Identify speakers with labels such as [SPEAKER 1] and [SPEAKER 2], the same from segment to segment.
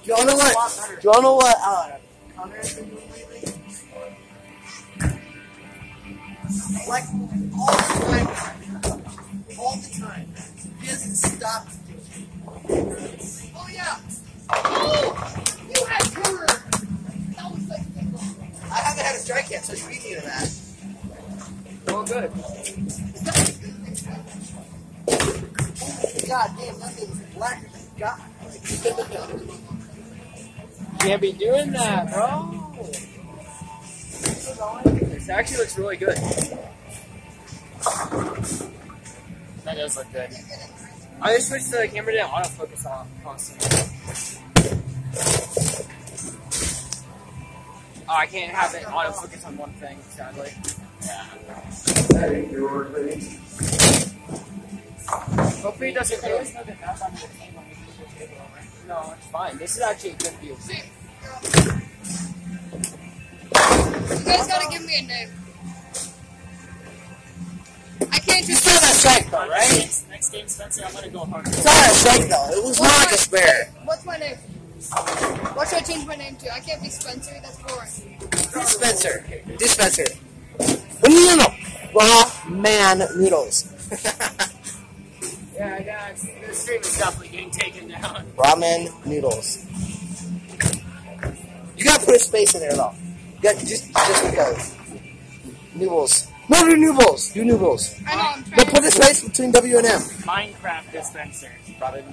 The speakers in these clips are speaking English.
[SPEAKER 1] Do y'all know what? Do y'all know what? Connor has been doing lately? Like all the time. He hasn't stopped. Oh yeah. Oh, you had cover. That was like. I haven't had a strike yet, so speaking of that.
[SPEAKER 2] Oh, good.
[SPEAKER 1] God damn, that thing's black as God.
[SPEAKER 2] Can't be doing that, bro. This actually looks really good. That does look good. I just wish the camera didn't autofocus on constantly. Oh, I can't have it autofocus on one thing, sadly. Yeah. Hopefully it doesn't go. No, it's fine. This is actually a good view.
[SPEAKER 3] You guys gotta give me a name. I can't just
[SPEAKER 1] It's not a strike though, right?
[SPEAKER 4] Next game, Spencer, I'm gonna go hard.
[SPEAKER 1] It's not a strike though. It was not like a spare.
[SPEAKER 3] What's my name? What should I change my name to? I can't be Spencer, that's boring.
[SPEAKER 1] Dispenser. Dispenser. No. Raw man noodles.
[SPEAKER 4] Yeah, guys, this stream is definitely getting taken down.
[SPEAKER 1] Ramen noodles. You gotta put a space in there though. You got just because. Noodles. No, do noodles. Do noodles.
[SPEAKER 3] I know, I'm trying
[SPEAKER 1] But put a space between W and M.
[SPEAKER 4] Minecraft dispenser.
[SPEAKER 1] Probably.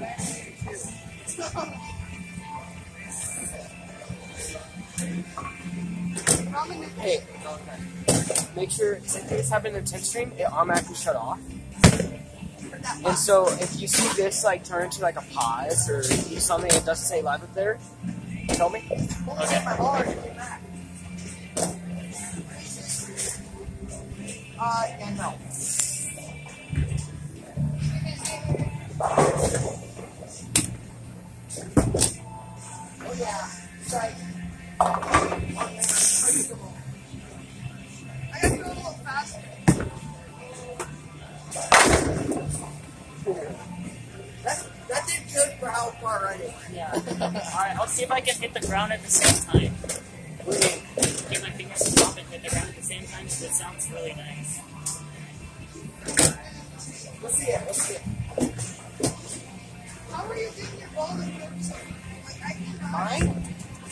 [SPEAKER 2] Hey, make sure, because I think this happened in the 10th stream, it automatically shut off. And so if you see this like turn into like a pause or do something that doesn't say live up there, tell me.
[SPEAKER 1] Okay. Yeah, no. Oh yeah, sorry.
[SPEAKER 3] I gotta go a little faster.
[SPEAKER 1] That did good for how far running.
[SPEAKER 4] Yeah. Alright, I'll see if I can hit the ground at the same time. Get my fingers to pop and hit the ground at the same time, so it sounds really nice.
[SPEAKER 1] Let's see it. Let's see it.
[SPEAKER 3] How are you getting your ball to go so like I cannot?
[SPEAKER 1] Mine?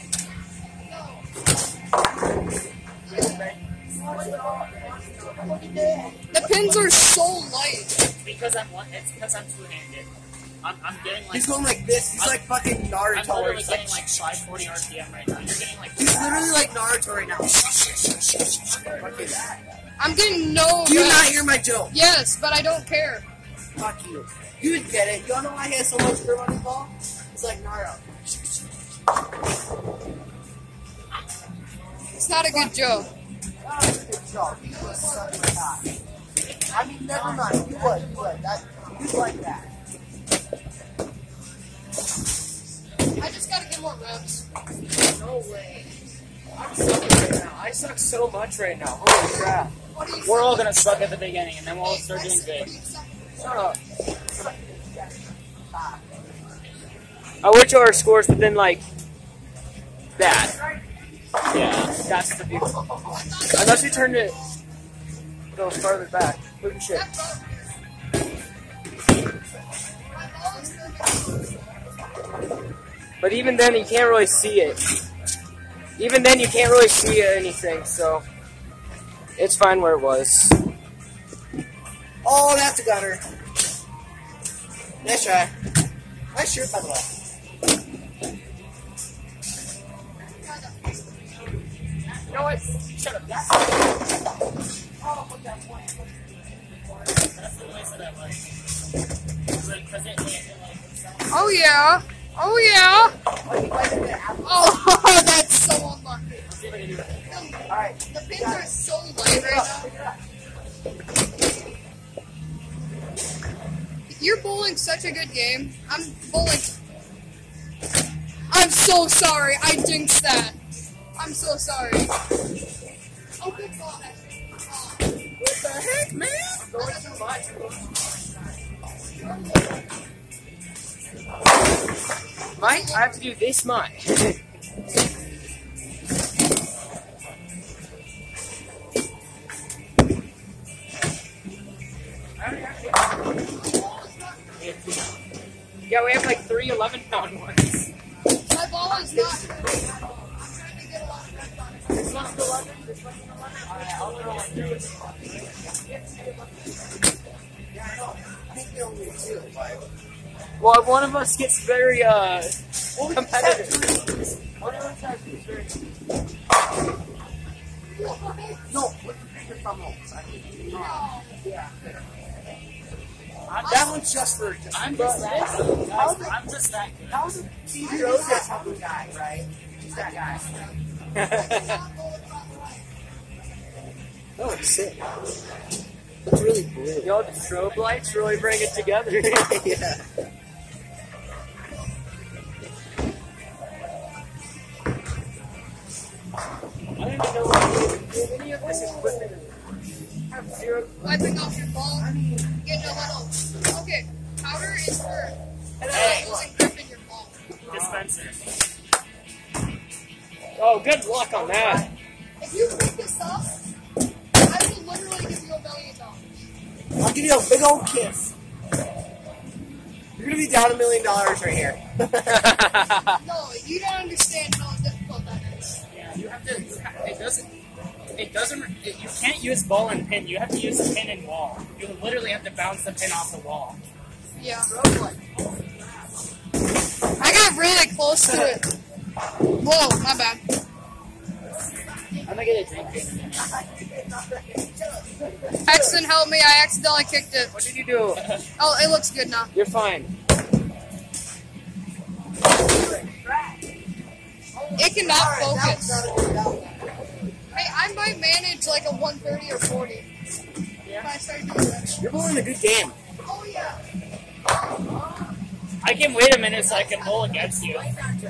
[SPEAKER 3] The pins are so light.
[SPEAKER 4] It's because I'm two-handed. I'm getting like...
[SPEAKER 1] He's going like this. He's like fucking Naruto.
[SPEAKER 4] I'm literally
[SPEAKER 1] He's
[SPEAKER 4] getting like 540 RPM right now. You're getting like...
[SPEAKER 1] He's literally like Naruto right now. Okay, that.
[SPEAKER 3] I'm getting no.
[SPEAKER 1] Do you
[SPEAKER 3] rest.
[SPEAKER 1] not hear my joke?
[SPEAKER 3] Yes, but I don't care.
[SPEAKER 1] Fuck you. You would get it. You all know why he has so much grip on his ball? It's like Naruto.
[SPEAKER 3] It's not a good joke.
[SPEAKER 1] That was a good joke. You would suck my cock. I mean, never mind. You would. You'd like that.
[SPEAKER 3] I just gotta get more reps.
[SPEAKER 2] No way. I'm sucking right now. I suck so much right now. Holy crap.
[SPEAKER 3] What do you
[SPEAKER 4] We're all
[SPEAKER 3] suck
[SPEAKER 4] gonna suck at the beginning, and then we'll all
[SPEAKER 3] at?
[SPEAKER 4] start doing
[SPEAKER 3] What
[SPEAKER 4] good.
[SPEAKER 3] do you suck at?
[SPEAKER 2] Shut up. I wish our scores within like that.
[SPEAKER 4] Yeah.
[SPEAKER 2] That's the beauty. Unless we turned it go farther back. Look at shit.
[SPEAKER 3] My ball is still getting.
[SPEAKER 2] But even then you can't really see it. Even then you can't really see anything, so it's fine where it was.
[SPEAKER 1] Oh, that's a gutter. Nice try. Nice shirt, by the way.
[SPEAKER 2] You know what? Shut up.
[SPEAKER 4] That's the noise that I like. Because it
[SPEAKER 3] Oh yeah. Oh yeah. Oh, that's so unlucky.
[SPEAKER 1] Alright.
[SPEAKER 3] The pins are so light right now. You're bowling such a good game. I'm bowling. I'm so sorry. I jinxed that. I'm so sorry. Oh, good ball.
[SPEAKER 1] What the heck, man?
[SPEAKER 2] I'm going too much. Mike, I have to do this much. Yeah, we have like 3 11-pound ones.
[SPEAKER 3] My ball is not hurting at all. I'm trying to get a lot of reps on it.
[SPEAKER 2] This one's 11. This one's 11. Alright, I'll throw one through it.
[SPEAKER 1] Yeah, I know. I think they only need 2, but...
[SPEAKER 2] Well, if one of us gets very competitive. One of us has to be very.
[SPEAKER 1] No, with the bigger thumbnails.
[SPEAKER 2] Yeah.
[SPEAKER 1] That one's just for...
[SPEAKER 4] I'm just that good. I'm just that good.
[SPEAKER 1] That was a TV Rose type of guy, right? He's that guy. That looks sick. Looks really blue.
[SPEAKER 2] Yo, the strobe lights really bring it together.
[SPEAKER 1] Yeah.
[SPEAKER 2] I don't even know what any of this equipment is. I have zero.
[SPEAKER 3] Wiping off your ball, getting a little. Okay, powder is for losing grip in your ball.
[SPEAKER 4] Dispenser.
[SPEAKER 2] Oh, good luck on that.
[SPEAKER 3] If you pick this up, I will literally give you $1 million.
[SPEAKER 1] I'll give you a big old kiss. You're gonna be down $1 million right here.
[SPEAKER 3] No, you don't understand how difficult that is.
[SPEAKER 4] Yeah, you have to. It doesn't. You can't use ball and pin. You have to use a pin and wall. You literally have to bounce the pin off the wall.
[SPEAKER 3] Yeah. I got really close to it. Whoa, my bad.
[SPEAKER 2] I'm gonna get a drink.
[SPEAKER 3] Paxton helped me. I accidentally kicked it.
[SPEAKER 2] What did you do?
[SPEAKER 3] Oh, it looks good now.
[SPEAKER 2] You're fine.
[SPEAKER 3] It cannot focus. Hey, I might manage like a 130 or 40. If I start doing that.
[SPEAKER 1] You're bowling a good game.
[SPEAKER 3] Oh, yeah.
[SPEAKER 4] I can wait a minute so I can bowl against you.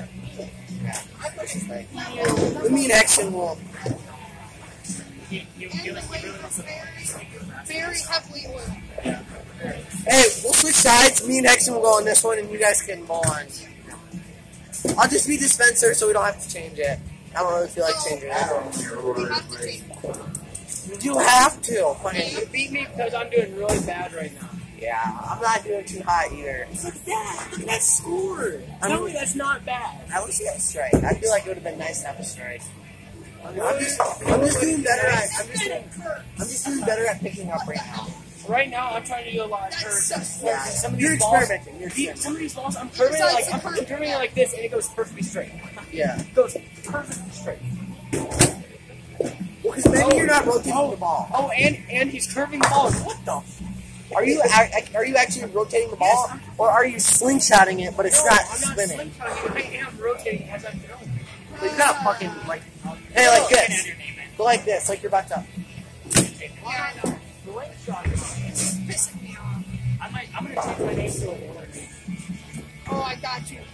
[SPEAKER 1] The mean action will.
[SPEAKER 4] You really want to
[SPEAKER 3] Very heavily oiled.
[SPEAKER 1] Hey, we'll switch sides. Me and Hexen will go on this one, and you guys can bowl on. I'll just be dispenser, so we don't have to change it. I don't really feel like changing it.
[SPEAKER 3] We have to change it.
[SPEAKER 1] You have to.
[SPEAKER 2] You beat me because I'm doing really bad right now.
[SPEAKER 1] Yeah, I'm not doing too hot either.
[SPEAKER 2] Look at that! Look at that score! Tell me that's not bad.
[SPEAKER 1] I wish you had a strike. I feel like it would have been nice to have a strike. I'm just doing better at. I'm just doing better at picking up right now.
[SPEAKER 2] Right now, I'm trying to do a lot of
[SPEAKER 3] That's
[SPEAKER 2] curves.
[SPEAKER 3] so
[SPEAKER 1] Yeah,
[SPEAKER 2] Some of
[SPEAKER 1] you're
[SPEAKER 2] these balls,
[SPEAKER 1] experimenting. You're experimenting.
[SPEAKER 2] some of these balls, I'm curving it like I'm curving it like this, and it goes perfectly straight.
[SPEAKER 1] Yeah.
[SPEAKER 2] It goes perfectly straight.
[SPEAKER 1] Well, because maybe you're not rotating the ball.
[SPEAKER 2] Oh, and he's curving the ball. What the?
[SPEAKER 1] Are you actually rotating the ball, or are you slingshotting it, but it's not
[SPEAKER 2] I'm not
[SPEAKER 1] spinning?
[SPEAKER 2] slingshotting it. I am rotating as I'm going.
[SPEAKER 1] So you gotta fucking like, hey, like
[SPEAKER 4] You can add
[SPEAKER 1] this,
[SPEAKER 4] your name in.
[SPEAKER 1] go like this, like you're about to.
[SPEAKER 3] Yeah, I know.
[SPEAKER 2] The lane shot is
[SPEAKER 3] It's pissing me off.
[SPEAKER 4] I'm gonna change my name to a water name.
[SPEAKER 3] Oh, I got you.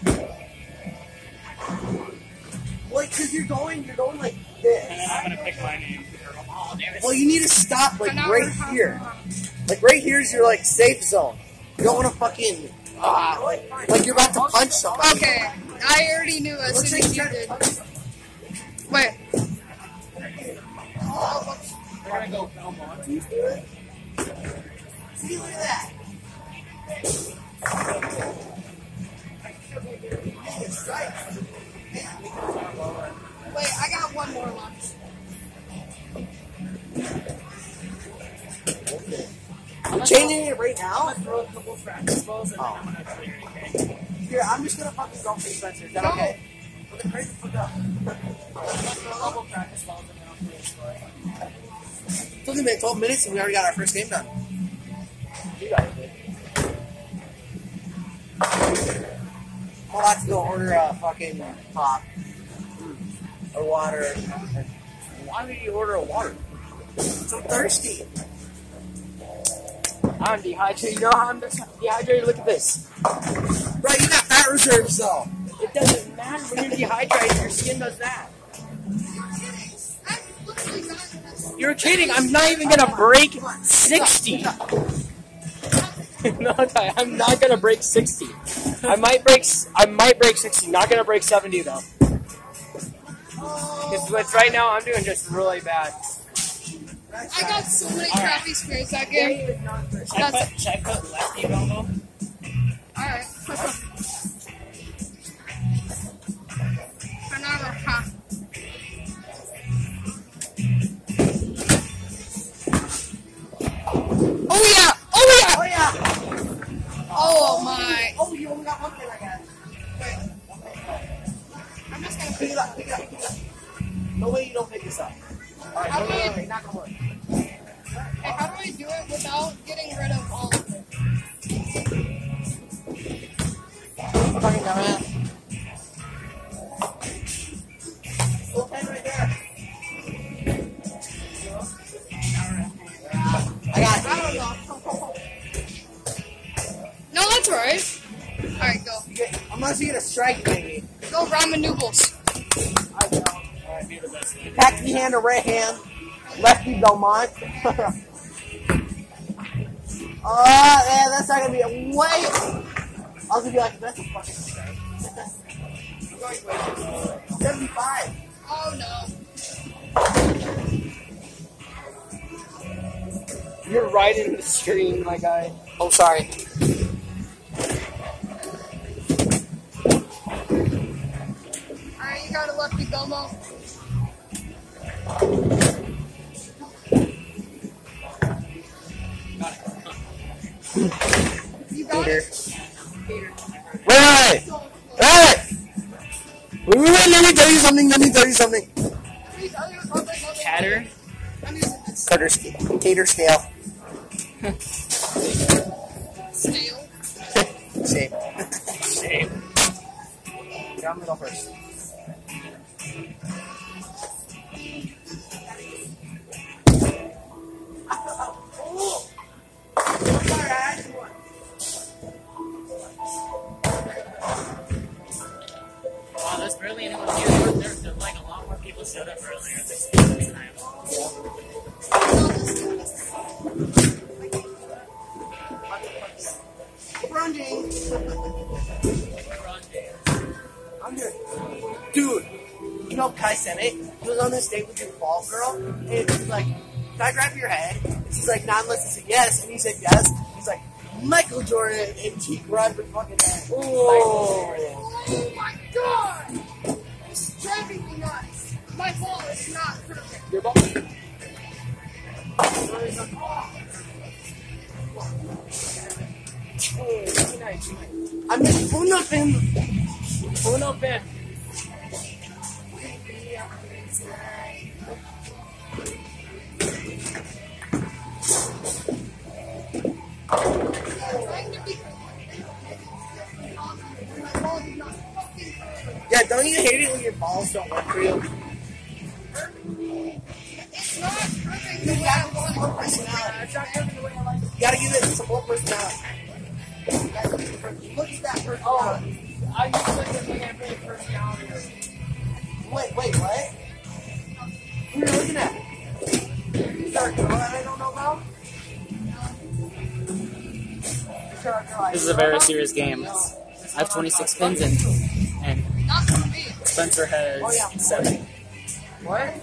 [SPEAKER 1] Like, cause you're going like
[SPEAKER 4] And
[SPEAKER 1] this.
[SPEAKER 4] then I'm gonna pick my name. Oh, damn it.
[SPEAKER 1] Well, you need to stop like right here. Like right here is your like safe zone. You don't want to fucking like you're about to punch somebody.
[SPEAKER 3] Okay, I already knew as
[SPEAKER 1] Looks
[SPEAKER 3] soon
[SPEAKER 1] like
[SPEAKER 3] as
[SPEAKER 1] you're
[SPEAKER 3] you
[SPEAKER 1] trying to
[SPEAKER 3] did.
[SPEAKER 1] punch somebody.
[SPEAKER 3] Wait.
[SPEAKER 4] We're gonna go Belmont.
[SPEAKER 1] See, look at that.
[SPEAKER 3] Wait, I got one more lunch.
[SPEAKER 1] You're changing it right now?
[SPEAKER 4] I'm gonna throw a couple practice balls and then I'm gonna clear it, okay?
[SPEAKER 1] Here, I'm just gonna fucking go for Spencer. Is that okay? Okay, hurry the fuck up.
[SPEAKER 4] I'm gonna throw a couple practice balls and then I'll clear the score.
[SPEAKER 1] It's only been 12 minutes and we already got our first game done.
[SPEAKER 2] You guys did.
[SPEAKER 1] I'm about to go order a fucking pop. Or water or something.
[SPEAKER 2] Why would you order a water?
[SPEAKER 1] So thirsty.
[SPEAKER 2] I'm dehydrated. You know how I'm dehydrated? Look at this.
[SPEAKER 1] Bro, you got fat reserves though.
[SPEAKER 2] It doesn't matter when you're dehydrated. Your skin does that.
[SPEAKER 3] I'm literally not in this.
[SPEAKER 2] You're kidding. I'm not even gonna break 60. No, I'm not gonna break 60. I might break 60. Not gonna break 70 though. Because right now I'm doing just really bad.
[SPEAKER 3] I got so many crappy spares that game.
[SPEAKER 4] Should I put lefty Romo?
[SPEAKER 3] Alright. Another, huh? Oh yeah! Oh yeah!
[SPEAKER 1] Oh yeah!
[SPEAKER 3] Oh my!
[SPEAKER 1] Oh, you only got one thing, I guess.
[SPEAKER 3] Wait. I'm just gonna
[SPEAKER 1] Pick it up, pick it up, pick it up. No way you don't pick this up. Alright,
[SPEAKER 3] How
[SPEAKER 1] no,
[SPEAKER 3] do
[SPEAKER 1] no,
[SPEAKER 3] I-
[SPEAKER 1] no, not gonna work.
[SPEAKER 3] Hey, how do I do it without getting rid of all of it?
[SPEAKER 1] Fucking dumbass. Full pen right there. I got it.
[SPEAKER 3] I don't know. No, that's alright. Alright, go.
[SPEAKER 1] Unless you get a strike, maybe.
[SPEAKER 3] Go ramen noodles.
[SPEAKER 4] Alright, be the best.
[SPEAKER 1] Lefty hand or right hand. Lefty Belmont. Yeah, that's not gonna be a way. I'll give you like that's a fucking strike. I'm going way too slow. 75.
[SPEAKER 3] Oh no.
[SPEAKER 2] You're right in the screen, my guy.
[SPEAKER 1] Oh, sorry.
[SPEAKER 3] Alright, you got a lefty Belmo. You got it?
[SPEAKER 1] Wait! Let me tell you something.
[SPEAKER 3] These other
[SPEAKER 4] Catter?
[SPEAKER 3] I'm using this.
[SPEAKER 1] Cutter scale. Cater scale.
[SPEAKER 3] Stale.
[SPEAKER 1] Shape.
[SPEAKER 4] Shape.
[SPEAKER 1] Yeah, I'm gonna go first.
[SPEAKER 4] Wow, there's barely anyone here. There's like a lot more people showed up earlier this time.
[SPEAKER 1] LeBron James.
[SPEAKER 4] LeBron James.
[SPEAKER 1] I'm here. Dude, you know Kai Sennett? He was on this date with his ball girl, and he's like, can I grab your head? She's like, not unless you say yes, and he said yes. He's like, Michael Jordan, and he grabbed her fucking head.
[SPEAKER 3] Oh my god! This is driving me nuts. My ball is not perfect.
[SPEAKER 2] Your ball.
[SPEAKER 1] I'm just pulling up him.
[SPEAKER 2] Uno pin.
[SPEAKER 3] My ball is not fucking perfect.
[SPEAKER 1] Yeah, don't you hate it when your balls don't work for you?
[SPEAKER 3] It's not perfect.
[SPEAKER 1] You gotta give it some more personality. You gotta give it some more personality. Look at that personality.
[SPEAKER 2] I usually just look at my personality.
[SPEAKER 1] Wait, what? Who are you looking at? Is there a girl that I don't know about? Is there a girl I
[SPEAKER 4] This is a
[SPEAKER 1] don't
[SPEAKER 4] very
[SPEAKER 1] know
[SPEAKER 4] serious game. I have 26 pins and
[SPEAKER 3] Not for me.
[SPEAKER 4] Spencer has 7.
[SPEAKER 1] What?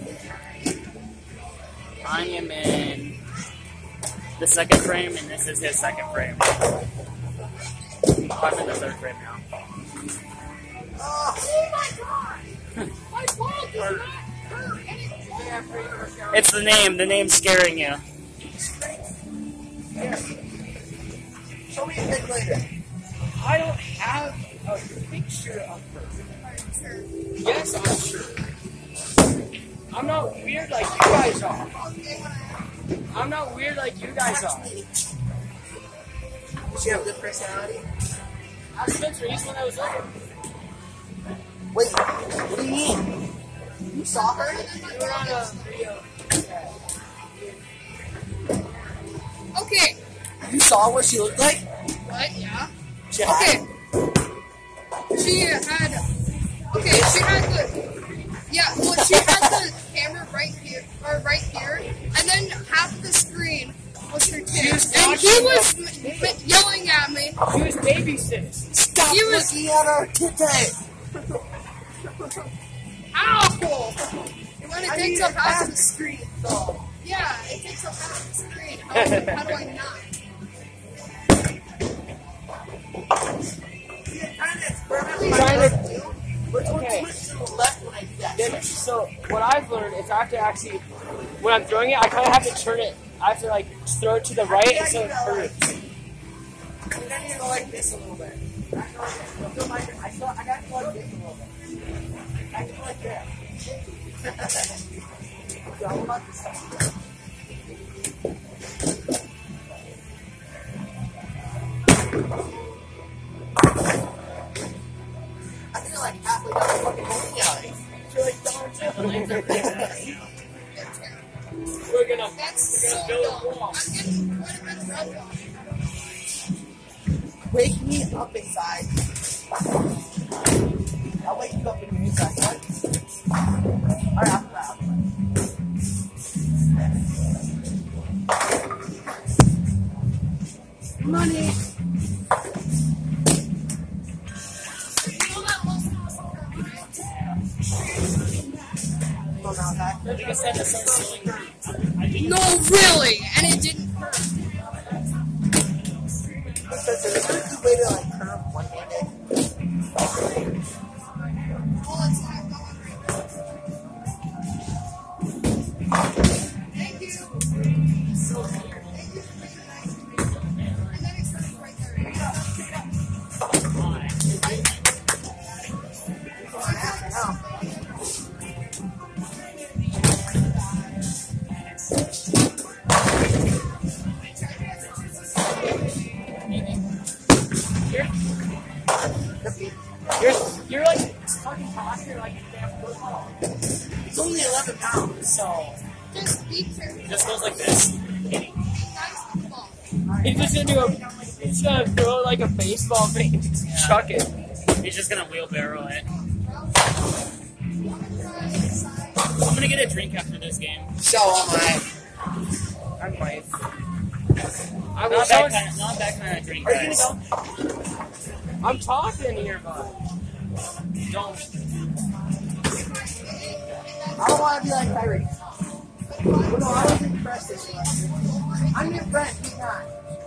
[SPEAKER 4] I am in the second frame and this is his second frame. I'm in the third frame now.
[SPEAKER 3] Oh my god! My ball does not hurt anything.
[SPEAKER 4] It's the name's scaring you.
[SPEAKER 1] Show me a pic later.
[SPEAKER 2] I don't have a picture of her. Yes, I'm sure. I'm not weird like you guys are. I'm not weird like you guys are.
[SPEAKER 1] Does she have good personality?
[SPEAKER 2] Ask Spencer, he's the one that was looking.
[SPEAKER 1] Wait, what do you mean? You saw her?
[SPEAKER 2] We were on a video.
[SPEAKER 3] Okay.
[SPEAKER 1] You saw what she looked like?
[SPEAKER 3] What? Yeah.
[SPEAKER 1] She had
[SPEAKER 3] Okay. She had the. Yeah, well, she had the camera right here, and then half the screen was her tits, and he was yelling
[SPEAKER 1] out our tape.
[SPEAKER 3] Ow! When it
[SPEAKER 1] I
[SPEAKER 3] takes
[SPEAKER 1] need
[SPEAKER 3] up
[SPEAKER 1] to
[SPEAKER 3] half
[SPEAKER 1] pass
[SPEAKER 3] the
[SPEAKER 1] the screen, so.
[SPEAKER 3] Yeah, it takes up half the screen. How do I not?
[SPEAKER 1] Yeah, trying to experiment
[SPEAKER 2] Trying
[SPEAKER 1] with
[SPEAKER 2] to-
[SPEAKER 1] my too. But
[SPEAKER 2] Okay.
[SPEAKER 1] too much to the left when I do that.
[SPEAKER 2] Then, so what I've learned is I have to actually, when I'm throwing it, I kind of have to turn it. I have to like throw it to the right
[SPEAKER 1] Yeah,
[SPEAKER 2] so
[SPEAKER 1] you
[SPEAKER 2] it
[SPEAKER 1] know, like,
[SPEAKER 2] curves.
[SPEAKER 1] I think I need to go like this a little bit. I got to go like this a little bit. I can go like that. So how about this one? I think I'm like halfway down the fucking movie alley. You're like down
[SPEAKER 2] We're gonna.
[SPEAKER 3] That's
[SPEAKER 2] We're
[SPEAKER 3] so
[SPEAKER 2] gonna build a
[SPEAKER 3] dumb.
[SPEAKER 2] wall.
[SPEAKER 3] I'm getting quite a bit of red one.
[SPEAKER 1] Wake me up inside. I'll wake you up in your inside, what? Alright, I'll grab. Money!
[SPEAKER 4] Like I said, this one's going.
[SPEAKER 3] No, really! And it didn't hurt.
[SPEAKER 1] Because there's a good way to like curve one-handed.
[SPEAKER 3] Well, it's not going right now. Thank you. Thank you for being nice to me. And then it started right there.
[SPEAKER 2] You're like fucking tossing like a damn football.
[SPEAKER 1] It's only 11 pounds, so.
[SPEAKER 3] Just be careful.
[SPEAKER 4] It just goes like this.
[SPEAKER 3] Be nice to the ball.
[SPEAKER 2] He's just gonna do a. He's gonna throw like a baseball thing and just chuck it.
[SPEAKER 4] He's just gonna wheelbarrow it. I'm gonna get a drink after this game.
[SPEAKER 1] So am I.
[SPEAKER 2] I might. I
[SPEAKER 4] Not
[SPEAKER 2] wish
[SPEAKER 4] that
[SPEAKER 2] I was.
[SPEAKER 4] kind. Not that kind of drink,
[SPEAKER 1] Are you
[SPEAKER 4] guys.
[SPEAKER 1] gonna go?
[SPEAKER 2] I'm talking here, bud. Don't.
[SPEAKER 1] I don't want to be like Tyrese. Well, no, I was impressed this year. I'm your friend, he's not.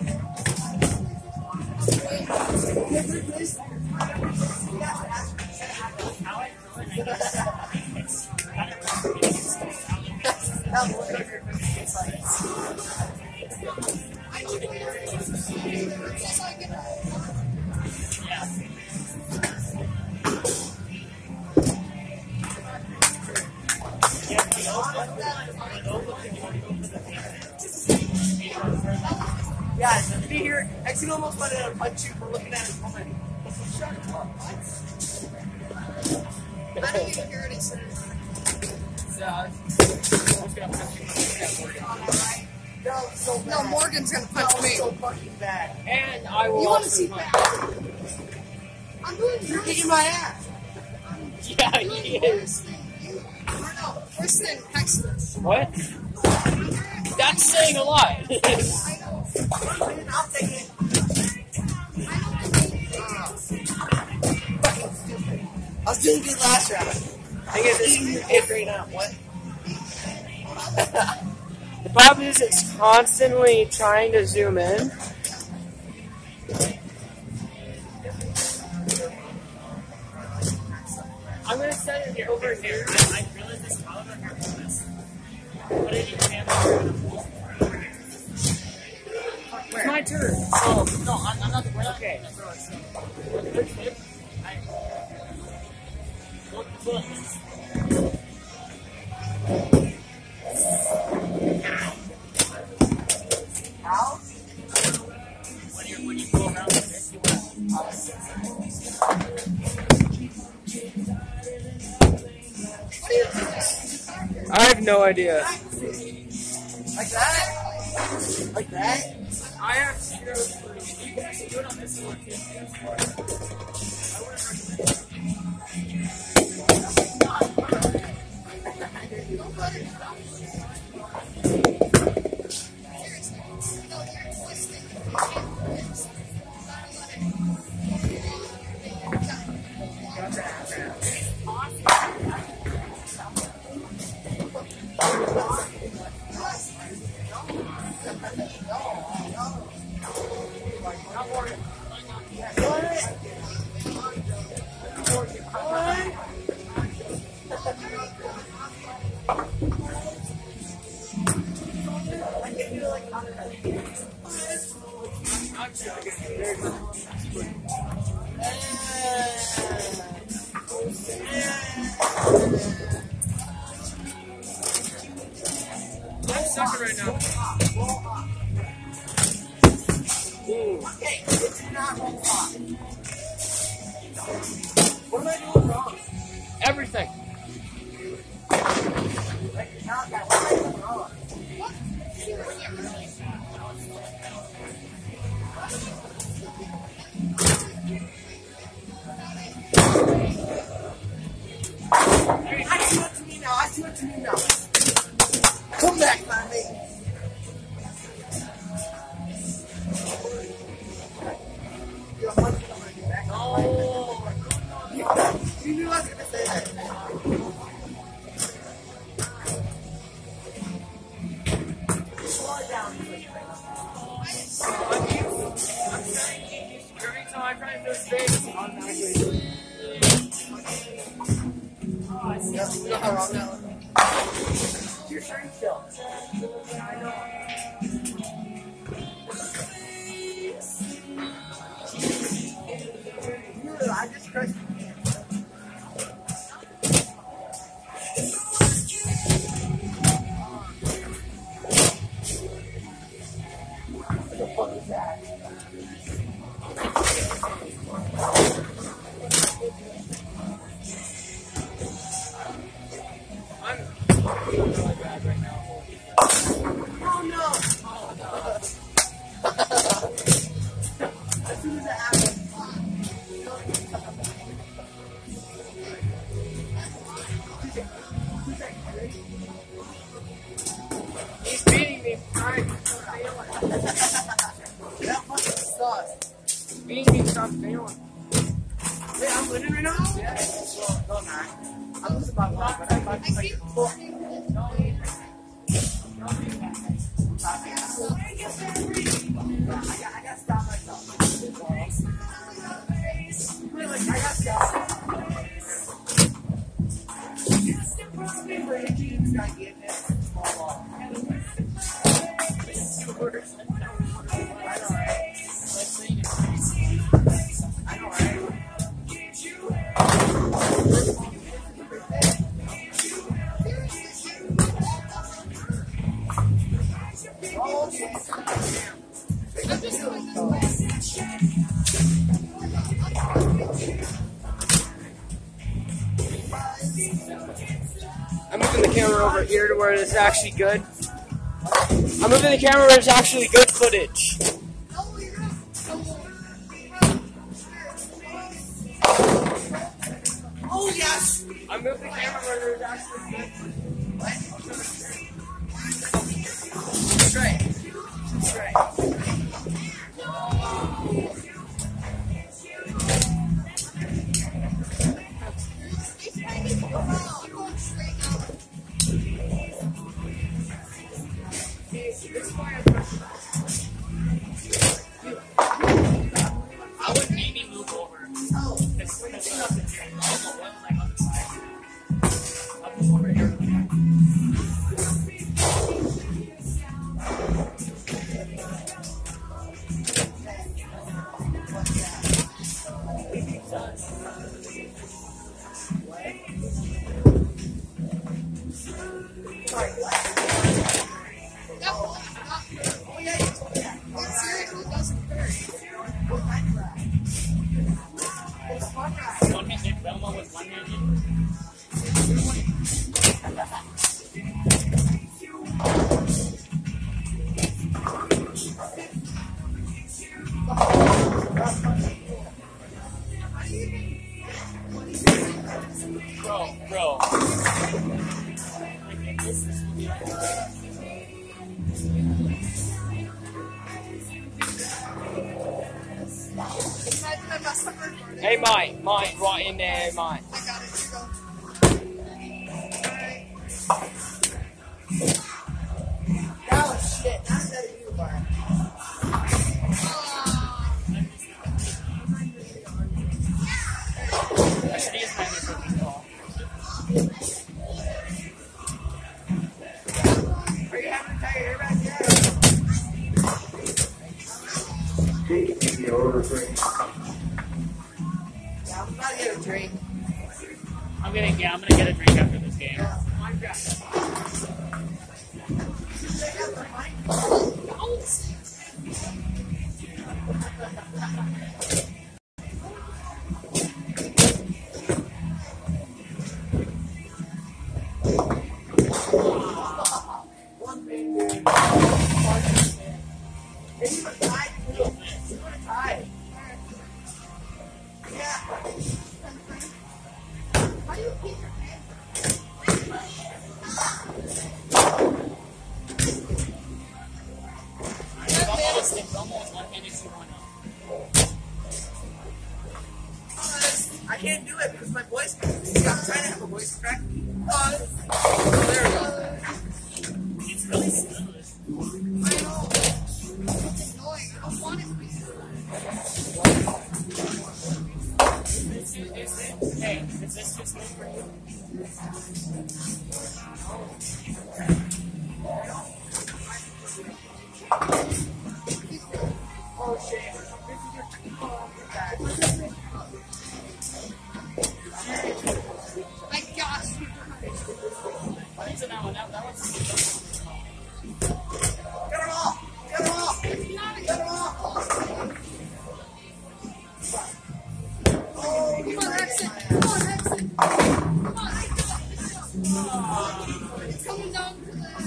[SPEAKER 1] Yeah, to be here, Exit almost wanted to punch you for looking at his woman. Shut up.
[SPEAKER 3] I don't even hear what he said.
[SPEAKER 1] No, so bad.
[SPEAKER 3] No, Morgan's gonna punch
[SPEAKER 1] No,
[SPEAKER 3] me.
[SPEAKER 1] so fucking bad.
[SPEAKER 2] And I will
[SPEAKER 3] You want to
[SPEAKER 2] also
[SPEAKER 3] see
[SPEAKER 2] punch.
[SPEAKER 3] that? I'm doing
[SPEAKER 1] You're
[SPEAKER 3] worse.
[SPEAKER 1] kicking my ass.
[SPEAKER 2] Yeah,
[SPEAKER 3] I'm
[SPEAKER 2] he
[SPEAKER 3] doing
[SPEAKER 2] is.
[SPEAKER 3] worse than you. Or no, worse than Texas.
[SPEAKER 2] What? That's saying a lot.
[SPEAKER 3] I know.
[SPEAKER 1] I'll take it. Fucking stupid. I was doing good last round. I get this hit right now. What?
[SPEAKER 2] The problem is it's constantly trying to zoom in. I'm gonna set it over here.
[SPEAKER 4] I realized this caliber here from this. Put it in your hand.
[SPEAKER 2] It's my turn.
[SPEAKER 4] Oh, no, I'm not. We're not
[SPEAKER 2] Okay.
[SPEAKER 4] gonna throw it. So. Look.
[SPEAKER 1] How?
[SPEAKER 4] When you go around like this, you want
[SPEAKER 3] What are you doing?
[SPEAKER 2] I have no idea.
[SPEAKER 1] Like that? Like that?
[SPEAKER 2] I have zero clue. You can actually do it on this one too.
[SPEAKER 3] Don't let it stop. Seriously. No, you're twisting. You can't twist. You gotta let it.
[SPEAKER 2] I'm sucking right now.
[SPEAKER 1] Hey, it's not wrong. What am I doing wrong?
[SPEAKER 2] Everything.
[SPEAKER 1] Like, now, what am I doing wrong? I see what you mean now. I see what you mean now. Come back, my mate.
[SPEAKER 2] No.
[SPEAKER 1] You knew I was going to say that. Slow it down.
[SPEAKER 2] Every time I try to do it straight, automatically.
[SPEAKER 1] Yeah, you know how wrong that was. You're sure still. I know. I just crushed you. What the fuck is that?
[SPEAKER 2] I'm feeling really bad right now.
[SPEAKER 1] Oh no! As soon as it happened.
[SPEAKER 2] He's beating me. Alright.
[SPEAKER 1] That fucking sucks.
[SPEAKER 2] He's beating me. Stop failing.
[SPEAKER 1] Wait, I'm winning right now? Yeah. Well, no, I'm not. I'm losing by one, but I'm about to play. I gotta stop myself. Wait, like, I gotta stop. Team's not getting it. Small ball. I know, right? I know, right?
[SPEAKER 2] I'm moving the camera over here to where it's actually good. I'm moving the camera where it's actually good footage.
[SPEAKER 1] Oh, yes!
[SPEAKER 2] I'm moving the camera where there's actually good footage.
[SPEAKER 1] Straight. Straight.
[SPEAKER 4] I would maybe move over.
[SPEAKER 1] Oh,
[SPEAKER 4] There's nothing here. I don't know what, like, on the side. I'll move over here.
[SPEAKER 1] oh yeah, you told me that.
[SPEAKER 3] It seriously doesn't hurt.
[SPEAKER 1] It's fun ride.
[SPEAKER 4] One-handed Velma was one-handed. Bro.
[SPEAKER 3] Imagine I messed up recording.
[SPEAKER 2] Hey, mine, right in there, mine.
[SPEAKER 3] I got it.
[SPEAKER 1] Oh shit, not another you, Bart.
[SPEAKER 4] I should use my other cooking ball.
[SPEAKER 1] Are you having to tie your hair back yet?
[SPEAKER 3] Take the order drink.
[SPEAKER 1] Yeah, I'm about to get a drink.
[SPEAKER 4] I'm gonna get a drink after this game.
[SPEAKER 1] One thing, dude. If you were tied, you were tied. Yeah. How do you keep your hands?
[SPEAKER 4] It's almost 1-2-1.
[SPEAKER 1] I can't do it because my voice. I'm trying to have a voice crack. Oh, there we go.
[SPEAKER 4] It's really smooth.
[SPEAKER 1] I know. It's annoying. I don't want it to be smooth.
[SPEAKER 4] Hey, is this too smooth for you?
[SPEAKER 1] Oh shit. I got you.
[SPEAKER 4] What is it now? That one's
[SPEAKER 1] Get them all. Get them all. Get them all. Oh, come on, exit. Come on, exit. Come on. It's coming down to the.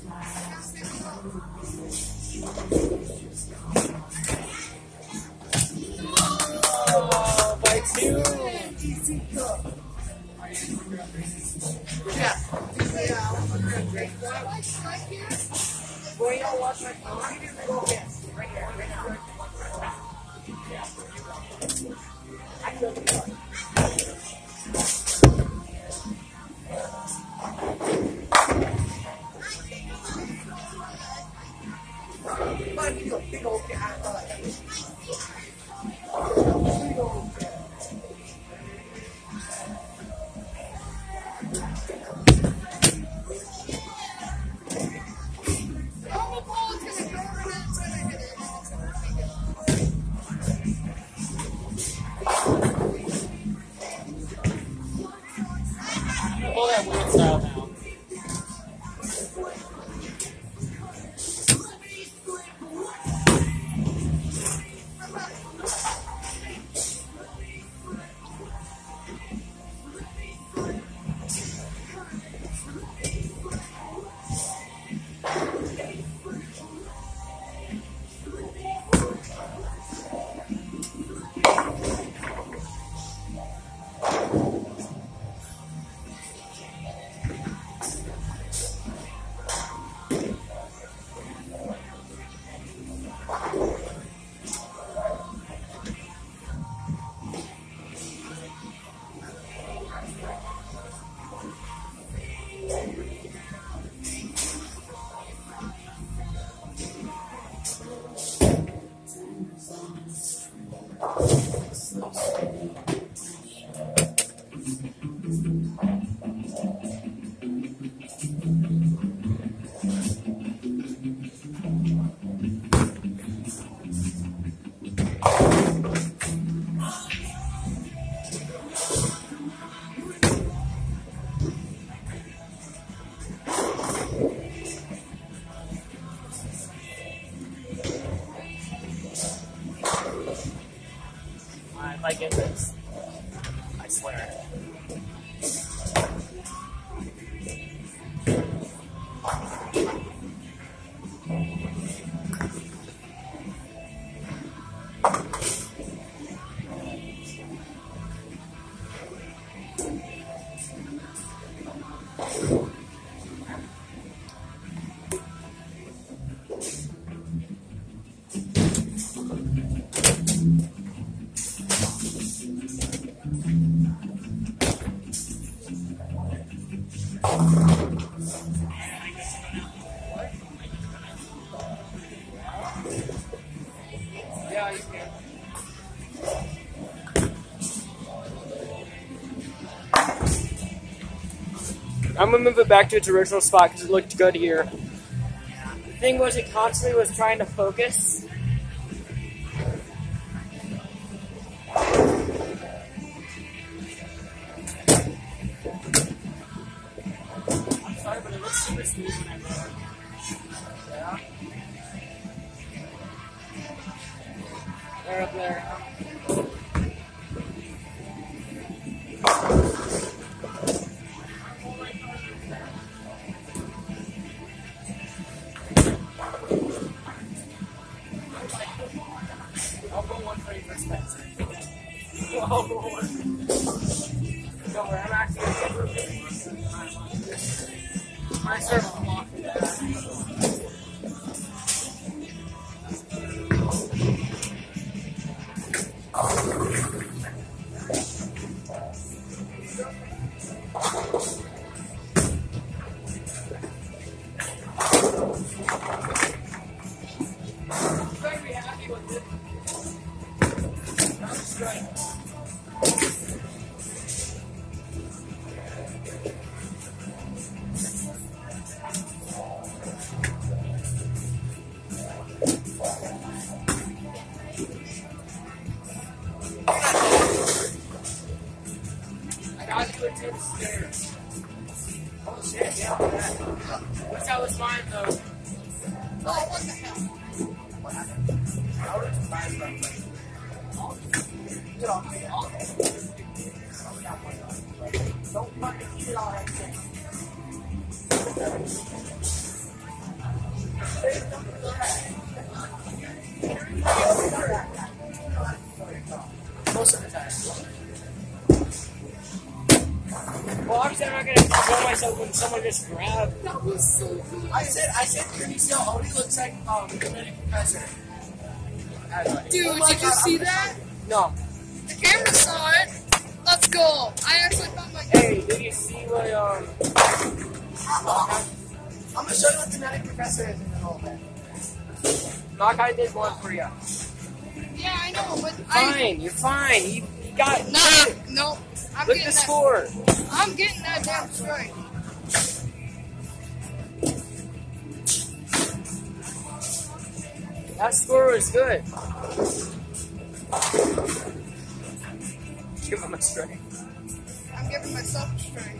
[SPEAKER 2] Oh, by 2.
[SPEAKER 1] Yeah. Yeah, I want to drink. Right here. Boy, you don't watch my phone. Go again. Right here. Right now. I killed the car. But you know, big old guy. Big old guy.
[SPEAKER 4] pull that weird style now. If I get this, I swear.
[SPEAKER 2] I'm gonna move it back to its original spot because it looked good here. The thing was, it constantly was trying to focus.
[SPEAKER 4] I'm sorry, but it looks super smooth when I roll.
[SPEAKER 2] Yeah. They're up there.
[SPEAKER 4] I'll go one for you for Spencer.
[SPEAKER 2] I'll go one. Don't worry, I'm actually my circle lock. Very happy with it. That was great. I got you a 10 stairs. Oh shit, yeah, look at that. Wish that was mine though.
[SPEAKER 3] Oh, what the hell?
[SPEAKER 2] I would have tried something. Get off me. Don't fucking eat it all that shit. Most of the time. Well, obviously I'm not gonna control myself when someone just grabbed.
[SPEAKER 3] That was so good.
[SPEAKER 1] I said, can you see how Odie looks like the genetic professor?
[SPEAKER 3] Dude,
[SPEAKER 1] Oh my
[SPEAKER 3] did you
[SPEAKER 1] God,
[SPEAKER 3] see
[SPEAKER 1] I'm
[SPEAKER 3] that?
[SPEAKER 2] No.
[SPEAKER 3] The camera saw it. Let's go. I actually found my.
[SPEAKER 2] Hey, did you see what
[SPEAKER 1] I'm gonna show you what the genetic professor is in a little bit.
[SPEAKER 2] Malachi did one for you?
[SPEAKER 3] Yeah, I know, but
[SPEAKER 2] Fine, you're fine. You got
[SPEAKER 3] no. I'm
[SPEAKER 2] Look
[SPEAKER 3] getting
[SPEAKER 2] at the
[SPEAKER 3] that.
[SPEAKER 2] score.
[SPEAKER 3] I'm getting that damn strike.
[SPEAKER 2] That score was good. Give him a strike.
[SPEAKER 3] I'm giving myself a strike.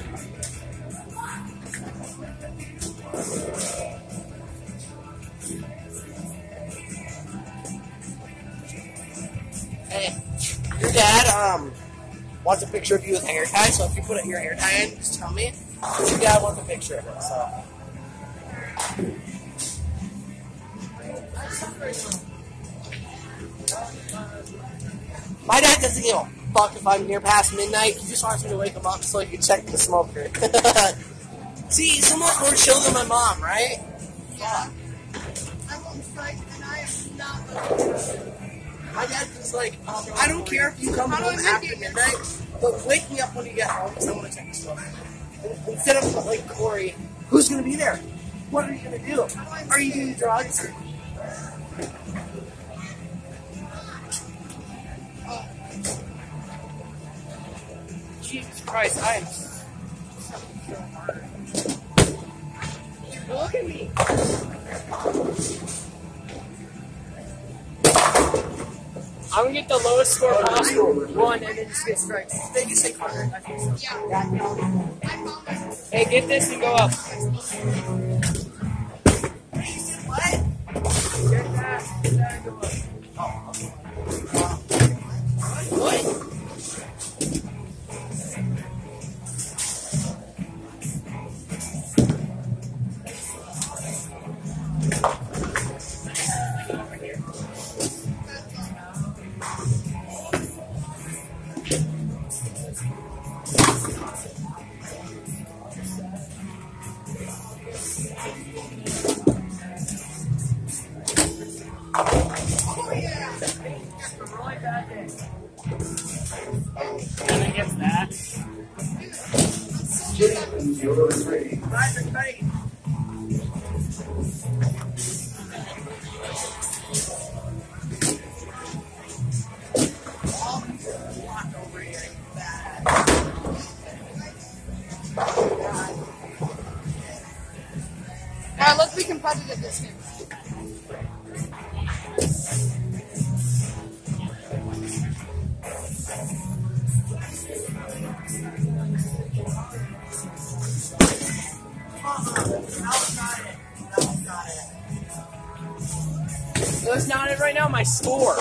[SPEAKER 1] Hey, your dad wants a picture of you with a hair tie. So if you put your hair tie in, just tell me. Your dad wants a picture of it. So. My dad doesn't give a fuck if I'm here past midnight. He just wants me to wake him up so he can check the smoker. See, someone's more chill than my mom, right?
[SPEAKER 3] Yeah. I won't strike, and I am not looking.
[SPEAKER 1] My dad's just like, I don't care if you come
[SPEAKER 3] How do
[SPEAKER 1] home
[SPEAKER 3] I
[SPEAKER 1] after
[SPEAKER 3] make it?
[SPEAKER 1] midnight, but wake me up when you get home because I want to check the smoker. Instead of like Corey, who's gonna be there? What are you gonna do? Are you doing drugs?
[SPEAKER 2] Jesus Christ, I am. Look at me. I'm gonna get the lowest score possible. One, and then just get strikes.
[SPEAKER 1] Did you say Carter?
[SPEAKER 2] I think so.
[SPEAKER 3] Yeah. I found it.
[SPEAKER 2] Hey, get this and go up.
[SPEAKER 1] What?
[SPEAKER 2] Get that and go up.
[SPEAKER 1] What?
[SPEAKER 2] Really bad day.
[SPEAKER 4] And then gets that.
[SPEAKER 1] Guys, everybody. Walk over here. Bad.
[SPEAKER 3] Alright, let's be competitive this game.
[SPEAKER 2] That's not it right now. My score.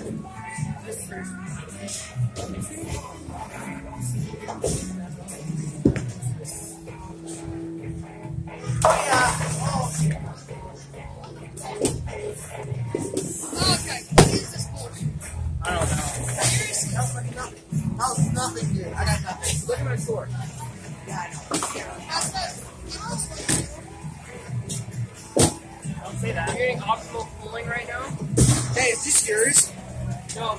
[SPEAKER 3] Okay, what is this bullshit?
[SPEAKER 4] I don't know.
[SPEAKER 3] Seriously?
[SPEAKER 1] That was nothing, dude. I got nothing.
[SPEAKER 2] Look at my score.
[SPEAKER 1] Yeah, I know.
[SPEAKER 3] That's not.
[SPEAKER 4] Don't say that.
[SPEAKER 2] You're getting optimal cooling right now.
[SPEAKER 1] Hey, is this yours?
[SPEAKER 2] No.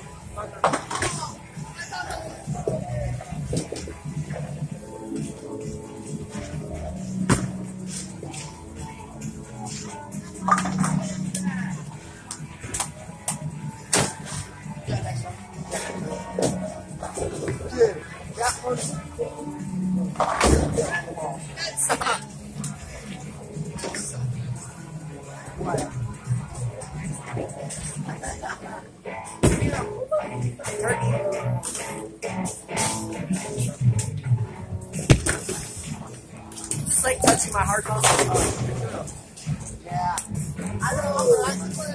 [SPEAKER 1] Yeah, next one. Dude, that one's what? Just like touching my heart on yeah. I don't know.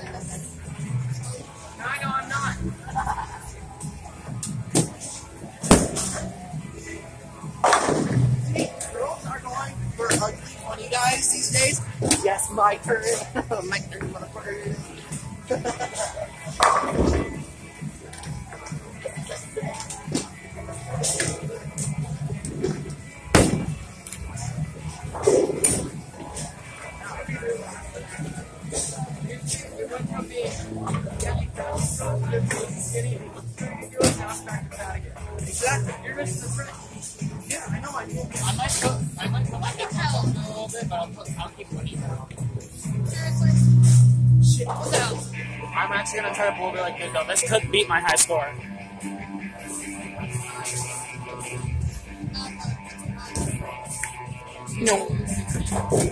[SPEAKER 2] I know I'm not.
[SPEAKER 1] Girls are going for ugly, funny guys these days. Yes, my turn. My turn, motherfucker. Exactly.
[SPEAKER 2] You're missing the print.
[SPEAKER 1] Yeah, I know. I do.
[SPEAKER 4] I might put my headphones on for a little bit, but I'll keep putting them on.
[SPEAKER 3] Seriously?
[SPEAKER 1] Shit.
[SPEAKER 3] What the hell?
[SPEAKER 4] I'm actually gonna try to pull it like this though. This could beat my high score.
[SPEAKER 1] No.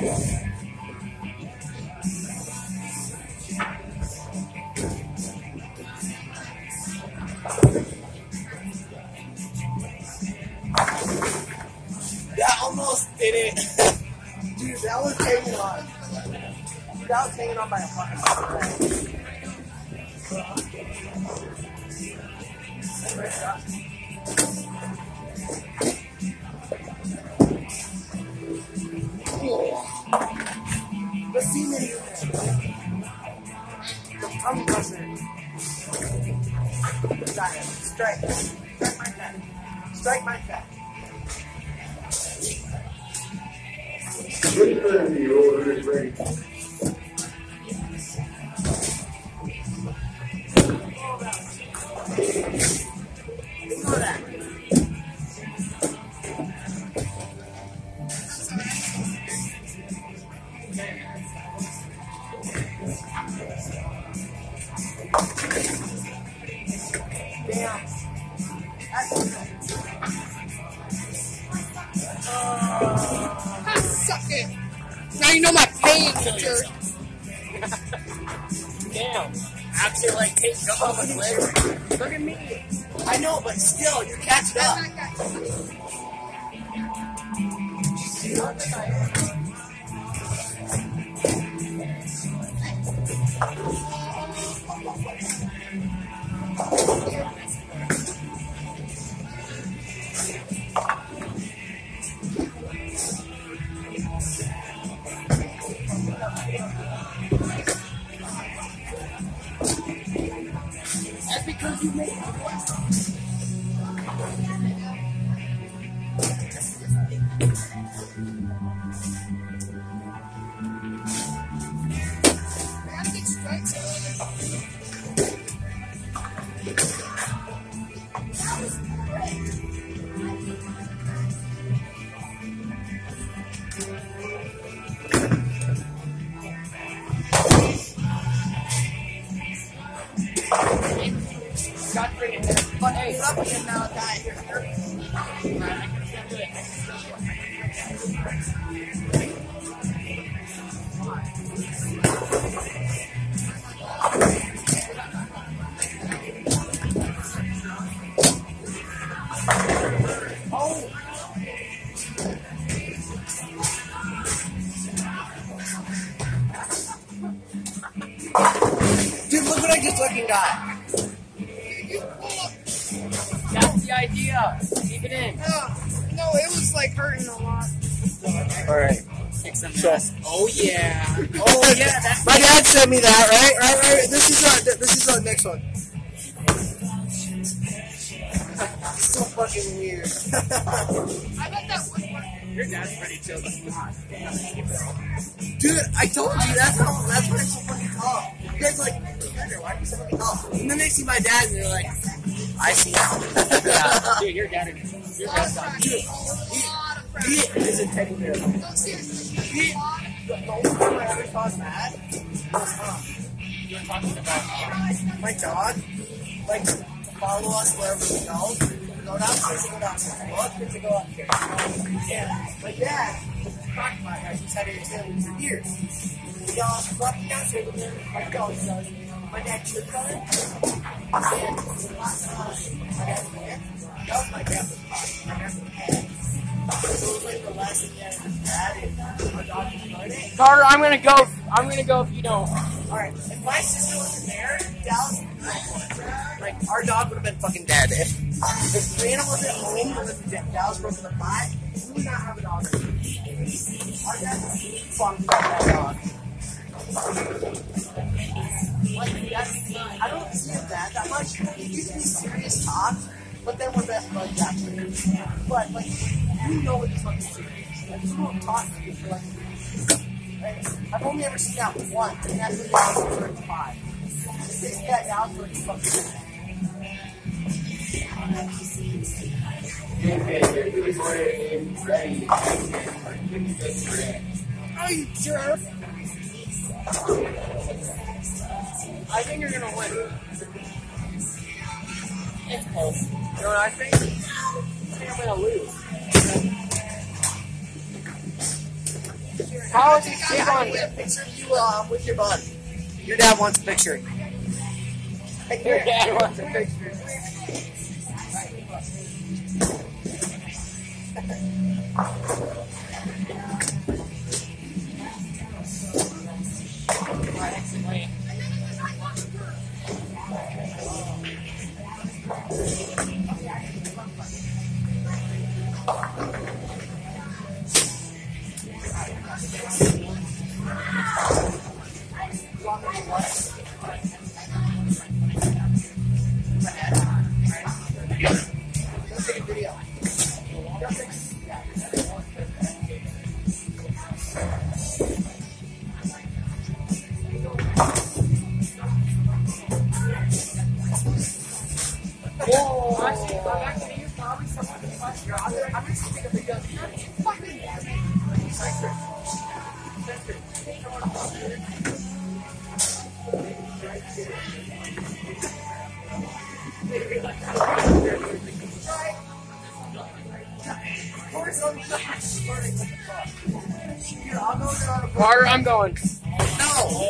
[SPEAKER 1] That almost did it. Dude, that was hanging on. Dude, that was hanging on by a fucking thread. The semen unit. The tongue crusher. Got it. Strike. Strike my fat. Strike my fat.
[SPEAKER 5] Which one of the order is ready?
[SPEAKER 1] Ignore that. Damn. That's
[SPEAKER 3] Ah, suck it. Now you know my pain, you jerk.
[SPEAKER 2] Damn.
[SPEAKER 4] Actually, like, take jump off a cliff.
[SPEAKER 2] Look at me.
[SPEAKER 1] I know, but still, you're catching up.
[SPEAKER 3] I'm not catching.
[SPEAKER 1] That's because you made
[SPEAKER 3] I gotta get strikes.
[SPEAKER 2] Got to bring it there.
[SPEAKER 1] But hey, up again now, guy. Dude, look what I just fucking got.
[SPEAKER 2] That's the idea. Keep it in.
[SPEAKER 3] No, it was like hurting a lot.
[SPEAKER 1] Alright.
[SPEAKER 4] Kick some ass. Oh yeah.
[SPEAKER 2] Oh yeah, that's
[SPEAKER 1] My dad sent me that, right? This is our next one. So fucking weird.
[SPEAKER 3] I bet that would work.
[SPEAKER 4] Your dad's pretty chill, but come on.
[SPEAKER 1] Dude, I told you, that's why it's so fucking tough. You guys are like, why are you so fucking tough? And then they see my dad and they're like, I see now.
[SPEAKER 4] Yeah, dude, your dad's got
[SPEAKER 1] Dude, he is a teddy bear.
[SPEAKER 3] No, seriously.
[SPEAKER 1] The only time I ever saw him mad was,
[SPEAKER 4] you were talking about.
[SPEAKER 1] my dog, like, to follow us wherever we go. Go downstairs and go downstairs. Go upstairs and go upstairs. And my dad, talked about that. He's had it for years. We all walking downstairs with him. My dog does. My dad tripped on him. And my dad went. That was my grandpa's car. My grandpa's car. So it was like the last thing he had with his dad, and my dog was doing it.
[SPEAKER 2] Carter, I'm gonna go. I'm gonna go if you don't.
[SPEAKER 1] Alright, if my sister wasn't there, Dallas would be like, our dog would have been fucking dead. If Brianna wasn't home, and Dallas broke the pot, we would not have a dog. Our dad was fucked about that dog. Like, I don't see him that much. He used to be serious talk, but then we're best buds after. But, like, you know what this fucking serious. Like, you don't talk to you for, like, I've only ever seen that once, and that's when Dallas was 35. This cat Dallas was fucking. Oh, you jerk! I think you're gonna win.
[SPEAKER 2] It's close.
[SPEAKER 1] You know what I think? I think I'm gonna lose.
[SPEAKER 2] How is he stick on?
[SPEAKER 1] Get a picture of you with your bud. Your dad wants a picture.
[SPEAKER 2] Your dad wants a picture.
[SPEAKER 1] Let's take a video.
[SPEAKER 2] Whoa! Actually, I'm actually you probably someone to touch your other. I'm just taking a video. Fucking Carter, I'm going.
[SPEAKER 1] No!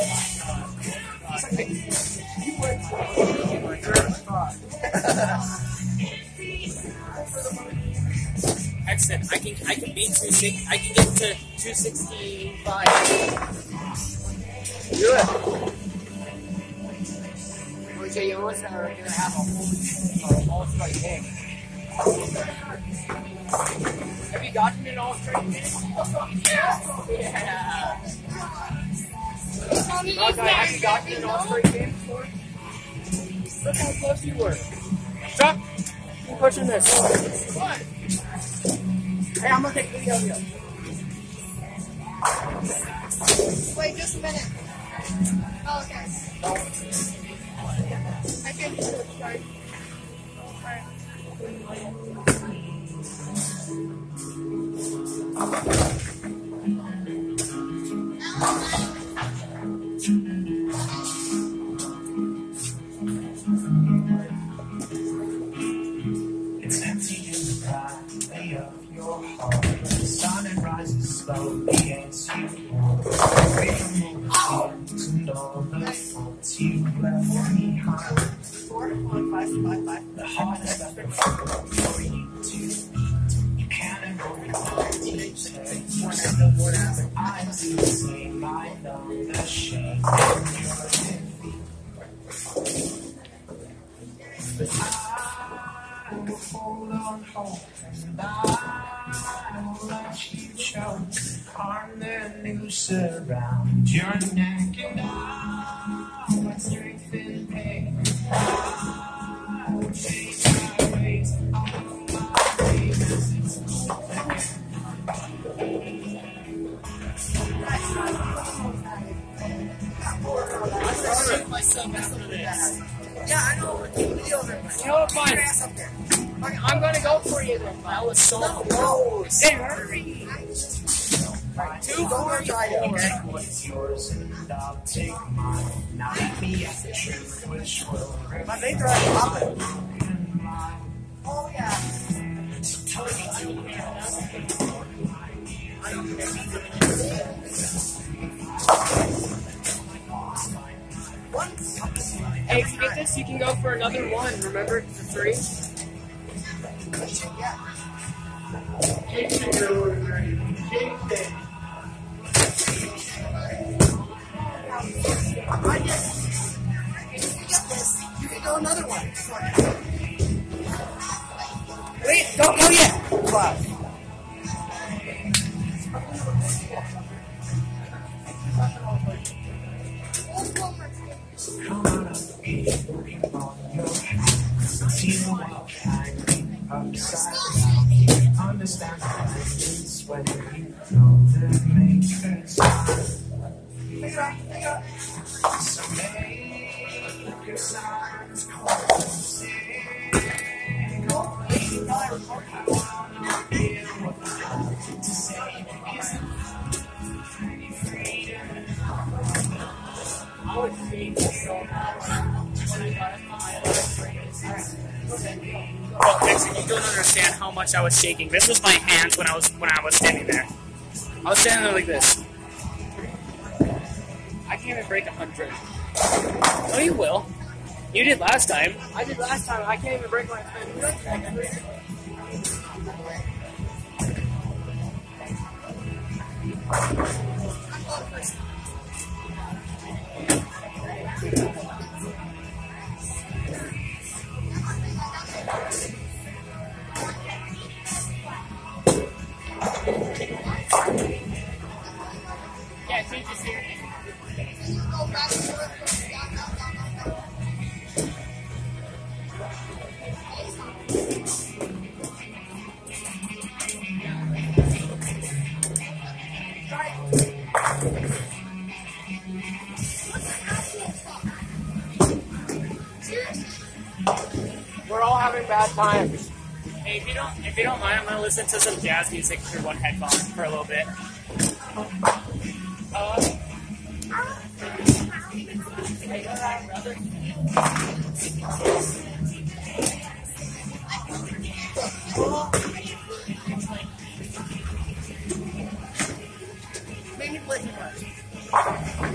[SPEAKER 4] Excellent. I can beat 260. I can get to 265.
[SPEAKER 2] Do it. Okay, you almost are gonna have a whole all-strike game. Have you gotten an all-strike game? Yeah. Okay, have you gotten an all-strike game before? Look how close you were. Stop! Keep pushing this. What?
[SPEAKER 1] Hey, I'm gonna take a video of you.
[SPEAKER 3] Wait just a minute. Oh, okay. I can do it, right? Alright.
[SPEAKER 6] It's empty in the pride of your heart. The sun rises slowly as you walk. and all the faults you left behind.
[SPEAKER 3] 4, 1, 5, 5, 5.
[SPEAKER 6] The hardest of for you to eat. You can't avoid what you say. Whenever I do say my love, the shame in your defeat. But I will hold on hope, and I will let you choke. Harm the noose around your neck, and I will strength and pain. I will change my ways, all my ways as it's again.
[SPEAKER 4] Myself after this.
[SPEAKER 1] Yeah, I know. Video of it.
[SPEAKER 2] You know what, fine.
[SPEAKER 1] Your ass up there.
[SPEAKER 2] Okay, I'm gonna go for you then.
[SPEAKER 4] That was so
[SPEAKER 1] close.
[SPEAKER 2] Hey, hurry! 2
[SPEAKER 1] Don't try it, okay?
[SPEAKER 6] What's yours and I'll take mine. Now let me at the truth which will
[SPEAKER 1] My mates are like popping.
[SPEAKER 6] remain mine.
[SPEAKER 1] Oh, yeah.
[SPEAKER 6] So tell me
[SPEAKER 2] Hey, if you get this, you can go for another one. Remember, for 3?
[SPEAKER 1] You can go another one.
[SPEAKER 2] Wait, don't go yet.
[SPEAKER 1] Wow.
[SPEAKER 6] come on up, working on your hands. Feel what hanging upside down. Understand the it's when you know the maker's so make your signs call. Sing, go, I will not hear what you have to say. Because
[SPEAKER 4] I would hate so much when I got in my well, Dixon, you don't understand how much I was shaking. This was my hands when I was standing there. I was standing there like this. I can't even break 100. No, you will. You did last time.
[SPEAKER 2] I did last time. I can't even break my fingers.
[SPEAKER 4] Yeah, change your series.
[SPEAKER 3] Go back and forth. Down, down, down, down, down.
[SPEAKER 2] We're all having bad times.
[SPEAKER 4] Hey, if you don't mind, I'm gonna listen to some jazz music through one headphone for a little bit.
[SPEAKER 1] Made me play too much.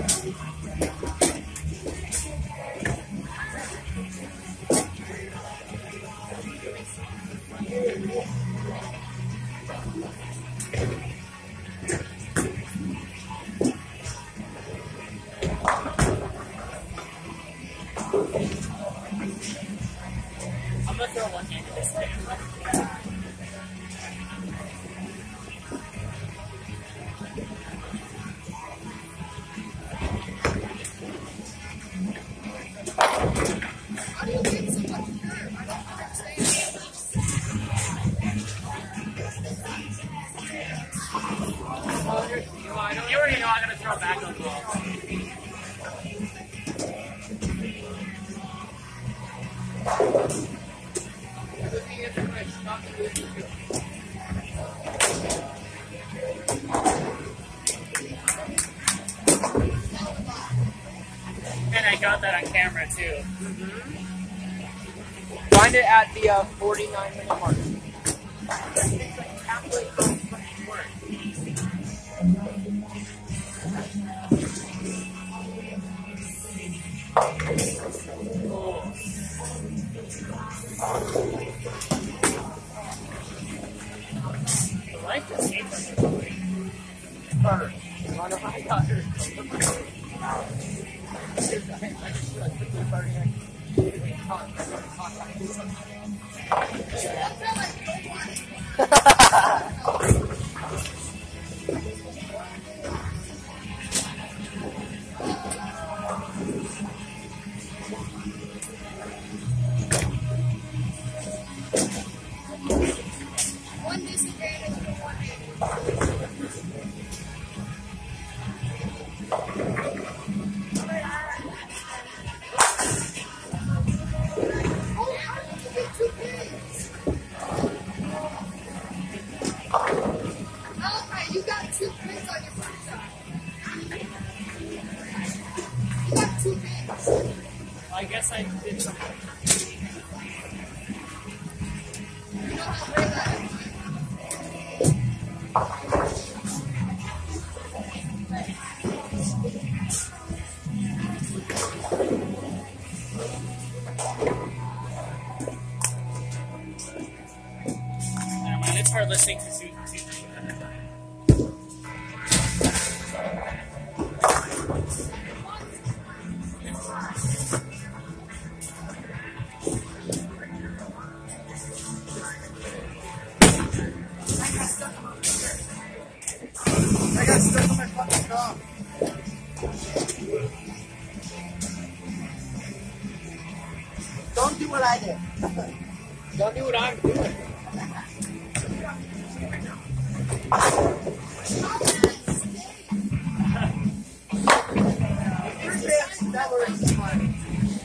[SPEAKER 4] I'm gonna throw one hand at this thing.
[SPEAKER 3] How do you get so much nerve? I don't understand.
[SPEAKER 4] You already know I'm gonna throw back on the ball. And I got that on camera too.
[SPEAKER 2] Find it at the 49-minute mark.
[SPEAKER 4] like the skate park.
[SPEAKER 2] Her. You wanna know how I got her?
[SPEAKER 3] One disadvantage for one hand. Oh, how did you get 2 pins? Okay, you got 2 pins on your first shot. You got 2 pins.
[SPEAKER 4] I guess I did something.
[SPEAKER 3] You know how rare that is.
[SPEAKER 4] Never mind, it's hard listening to Susan.
[SPEAKER 1] I got stuck on my fucking car. Don't do what I did.
[SPEAKER 2] Don't do what I'm doing.
[SPEAKER 1] That works fine.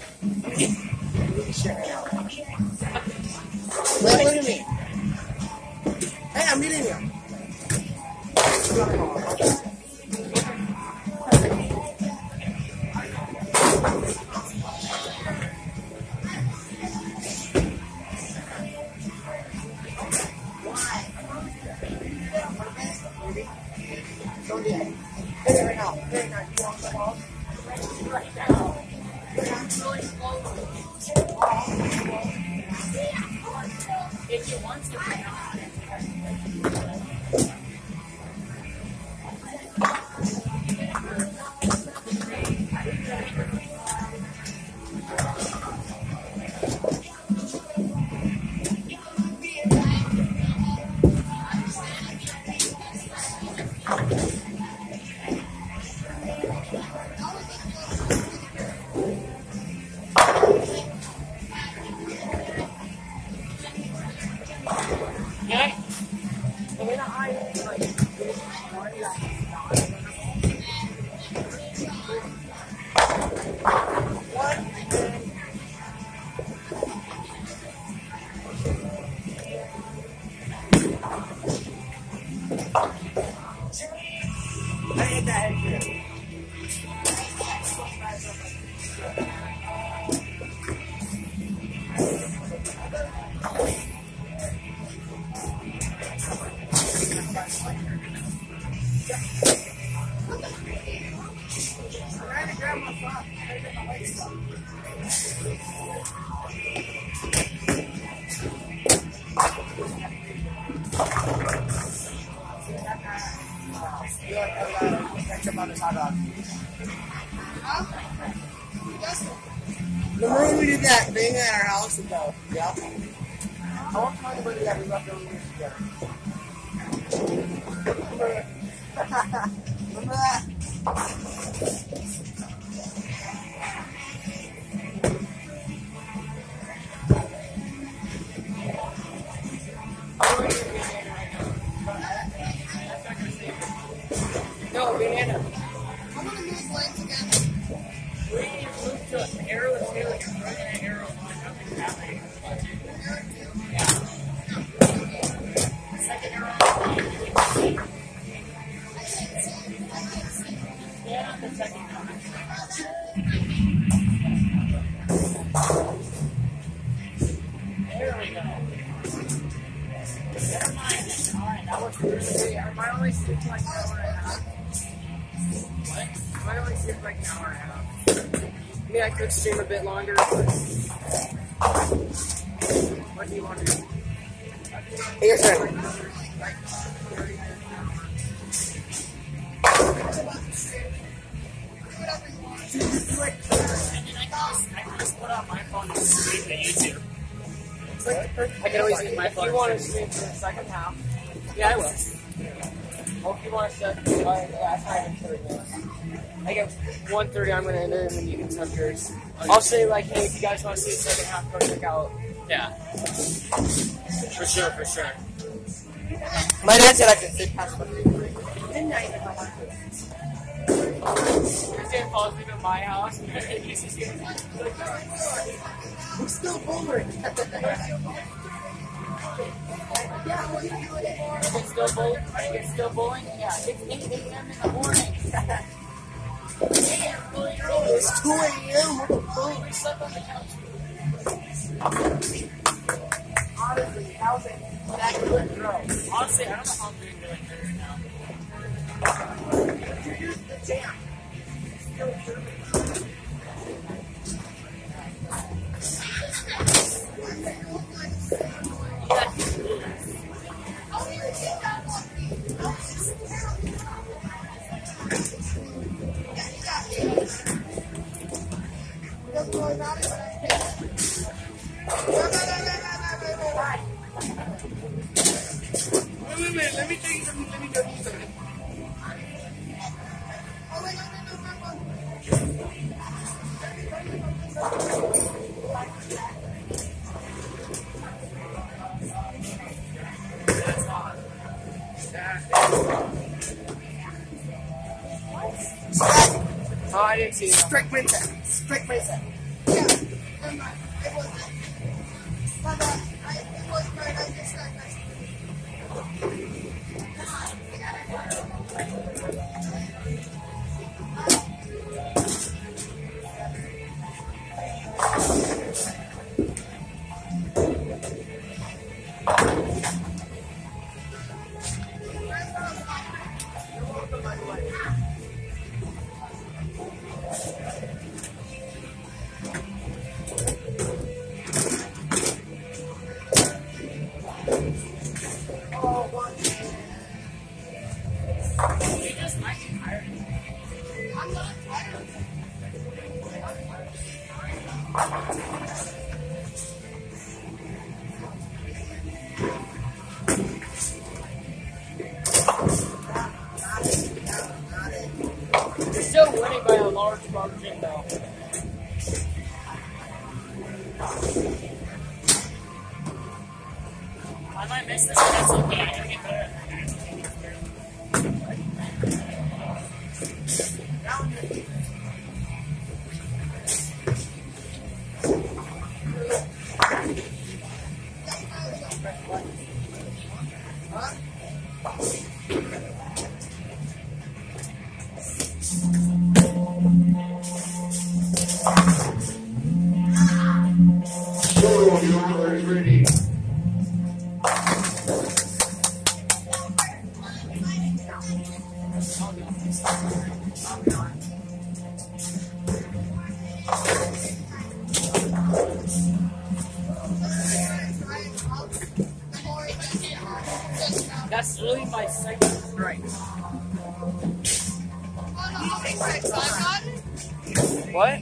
[SPEAKER 1] Wait, look at me. Hey, I'm meeting you. Don't do that. Hit it right now. Hit it right now. You want the ball? Right now.
[SPEAKER 3] Really slow.
[SPEAKER 4] If you want to, yeah.
[SPEAKER 1] I hit that head here. I'm trying to grab my phone. I'm trying to get my legs up. Catch up on this hot dog. Remember when we did that thing at our house about, yeah? I want to talk about that we left over here together. Remember that?
[SPEAKER 2] No, banana.
[SPEAKER 3] I want to move legs again.
[SPEAKER 4] We need to move to an arrow and tail, like you're running an arrow on nothing's happening. Yeah. Second arrow. Yeah, the second arrow. There we go. Never mind. Alright, that was really.
[SPEAKER 2] I might only sleep like an hour and a half.
[SPEAKER 4] What?
[SPEAKER 2] I might only sleep like an hour and a half. I mean, I could stream a bit longer, but what do you want to do?
[SPEAKER 1] Your turn.
[SPEAKER 4] And then I can just put on my phone and stream to YouTube.
[SPEAKER 2] I can always use my phone. If you want to stream for the second half, yeah, I will. Or if you want to set, that's not even 30 minutes. I get 1:30, I'm going to end it, and then you can start yours. I'll say, like, hey, if you guys want to see the second half, go check out.
[SPEAKER 4] Yeah. For sure, for sure.
[SPEAKER 1] My dad said I could sit past midnight if I want to.
[SPEAKER 2] You're saying falls asleep at my house, and he's just here.
[SPEAKER 1] I'm still bowling. Yeah, what are you doing?
[SPEAKER 2] It's still bowling? It's still bowling? Yeah, it's 8 a.m. in the morning.
[SPEAKER 1] It's 2 a.m. What the fuck?
[SPEAKER 2] We slept on the couch.
[SPEAKER 1] Honestly, how's it that good, bro?
[SPEAKER 4] Honestly, I don't know how I'm doing really good right now.
[SPEAKER 1] You're using the jam. Still Wait, let me tell you something. Oh, wait, no.
[SPEAKER 2] Oh, I didn't see it.
[SPEAKER 1] Strike mindset. Yeah, it wasn't. But, it was right. I just got nice.
[SPEAKER 4] You just might be tired.
[SPEAKER 1] I'm not tired.
[SPEAKER 2] You're still winning by a large margin, though.
[SPEAKER 4] I might miss this, but that's okay. I gotta get better.
[SPEAKER 5] So, you are ready.
[SPEAKER 2] That's really my second strike. What?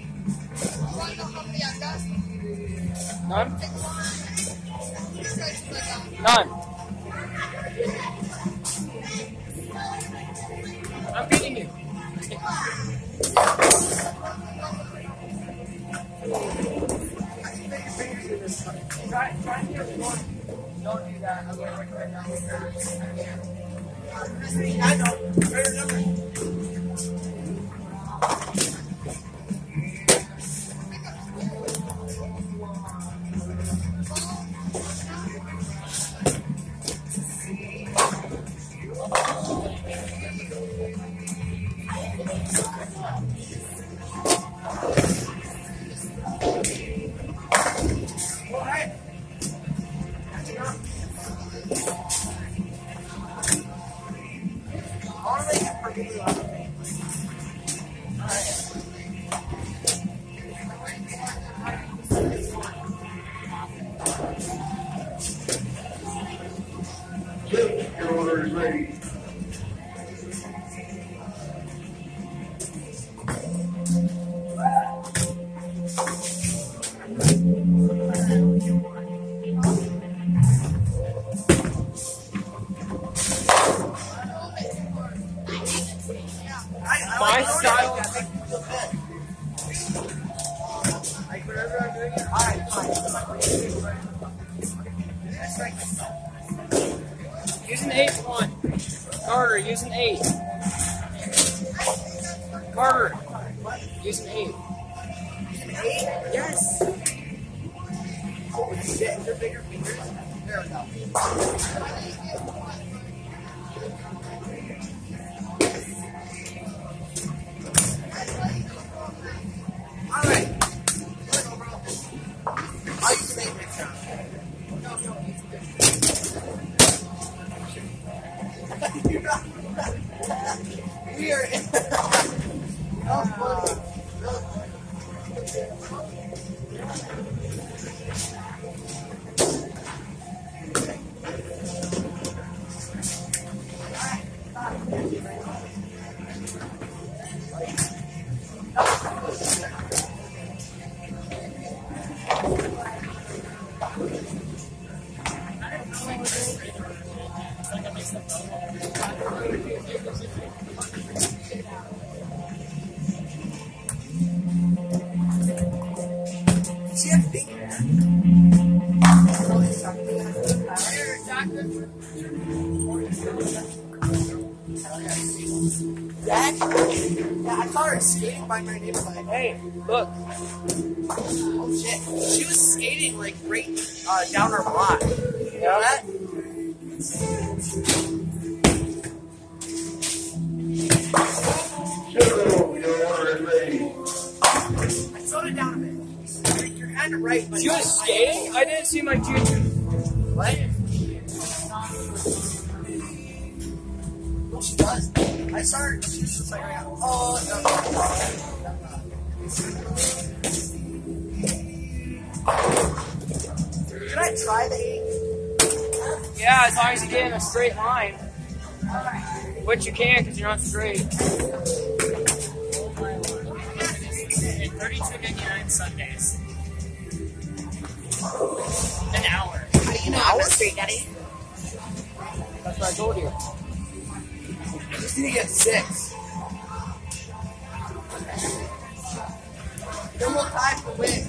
[SPEAKER 2] None? None. I'm beating you. Try and get one. Don't do that. I'm going to write right now.
[SPEAKER 1] I know. Better number.
[SPEAKER 5] Lift your ready.
[SPEAKER 2] My style.
[SPEAKER 1] Like whenever I'm doing it, alright, fine.
[SPEAKER 2] Use an 8-1. Carter, use an 8. Carter, use an 8.
[SPEAKER 1] Yes. Holy shit, your bigger fingers. There we go. Alright. I'll use the name next time. No, use the We are in. Oh, funny. She has big hair. Dad? Yeah, I saw her skating by my neighborhood.
[SPEAKER 2] Hey, look.
[SPEAKER 1] Oh shit. She was skating like right down our block. You know that?
[SPEAKER 5] Your order is ready.
[SPEAKER 1] I slowed it down a bit. You're kind of right. But
[SPEAKER 2] She was skating? I didn't see my junior.
[SPEAKER 1] What? No, she does. I saw her. She was just like, oh, no. Should I try the 8?
[SPEAKER 2] Yeah, as long as you get in a straight line. Which you can because you're not straight.
[SPEAKER 4] And $32.99 Sundays. An hour.
[SPEAKER 1] How do you know I was straight, Daddy?
[SPEAKER 2] That's what I told you.
[SPEAKER 1] I just need to get 6. Then we'll tie for win.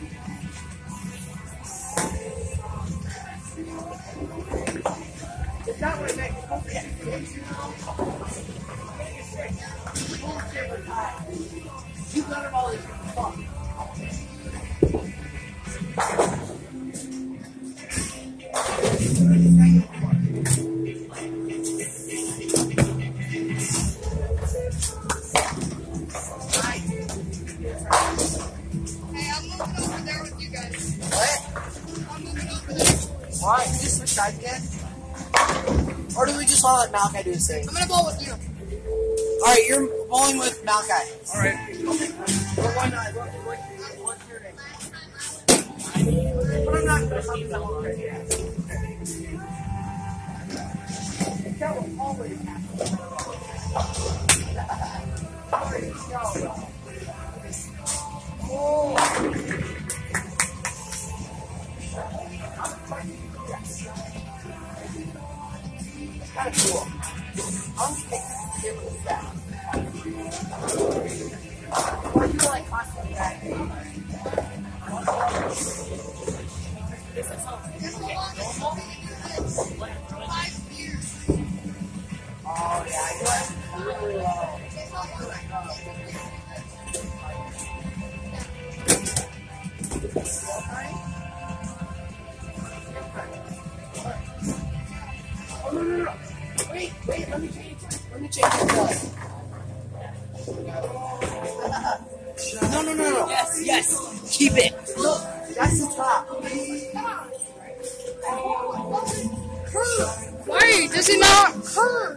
[SPEAKER 1] It's not what it makes. It's supposed to get 6, you know? Make it 6. Bullshit with tie. You got them all this fuck.
[SPEAKER 3] Hey, I'm moving over there with you guys.
[SPEAKER 1] What?
[SPEAKER 3] I'm moving over there.
[SPEAKER 1] Why? You just switch sides again? Or do we just want to let Malachi do his thing?
[SPEAKER 3] I'm gonna bowl with you.
[SPEAKER 1] Alright, you're bowling with Malachi.
[SPEAKER 2] Alright.
[SPEAKER 1] But why not? What's your name? But I'm not going to help you. That will always happen. Oh. It's kind of cool. I'll take it with that. Or you like constantly that?
[SPEAKER 3] This is how long it's been to do this. 5 years.
[SPEAKER 1] Oh, yeah, I do it really low.
[SPEAKER 3] It's not like
[SPEAKER 1] Oh, no. Wait, let me change it. Let me change it. No. Yes. Keep it. Look, that's the top.
[SPEAKER 3] why does it not hurt?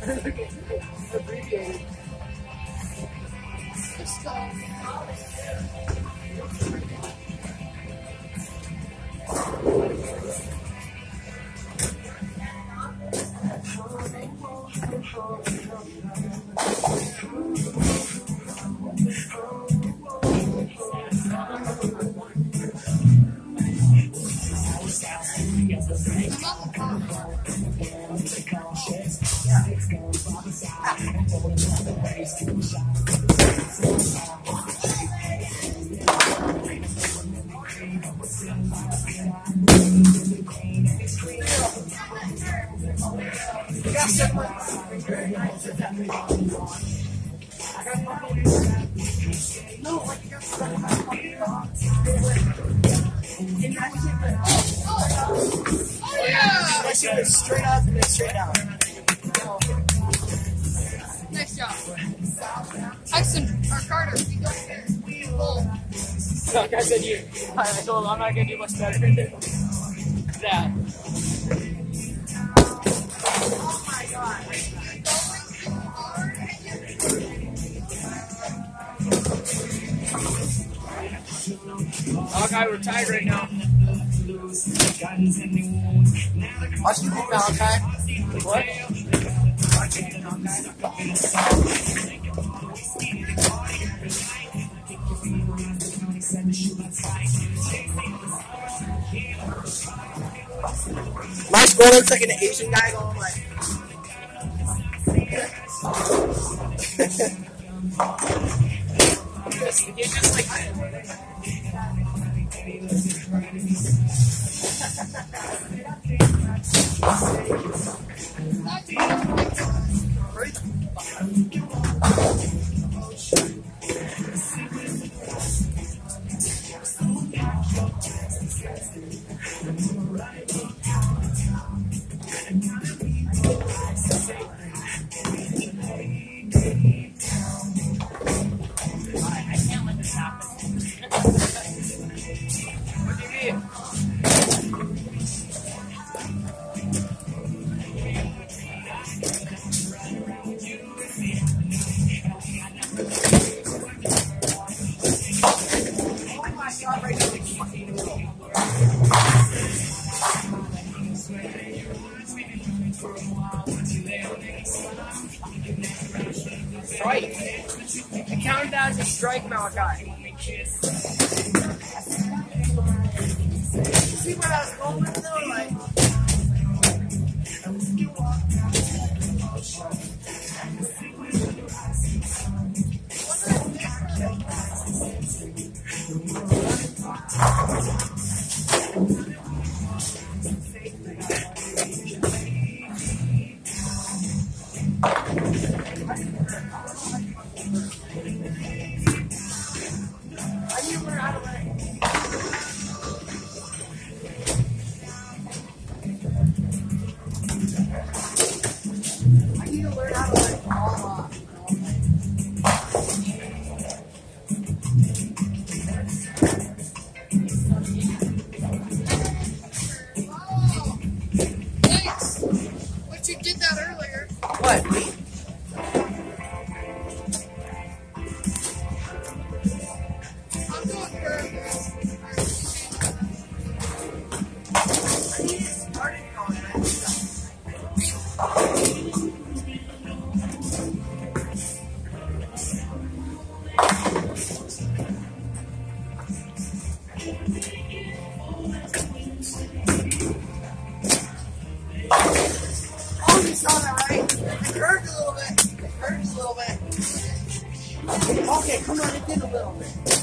[SPEAKER 2] Abbreviated.
[SPEAKER 3] Let's go. Oh yeah!
[SPEAKER 2] I shoot it straight up and then straight down.
[SPEAKER 3] Nice job. Tyson, or Carter, we go here. Bull.
[SPEAKER 4] Like I said, I told him I'm not going to do much better than that.
[SPEAKER 3] Oh my god.
[SPEAKER 2] Malachi, we're tied right now. Watch you beat Malachi. What? My score looks like an Asian guy going like.
[SPEAKER 4] He's just like
[SPEAKER 2] Strike. I counted that as a strike, Malachi. See where I was going with though? Like.
[SPEAKER 3] Thanks. But you did that earlier.
[SPEAKER 2] What?
[SPEAKER 3] I'm doing perfect.
[SPEAKER 1] Oh, you saw that, right? It hurt a little bit. It hurts a little bit. Okay, come on, it did a little bit.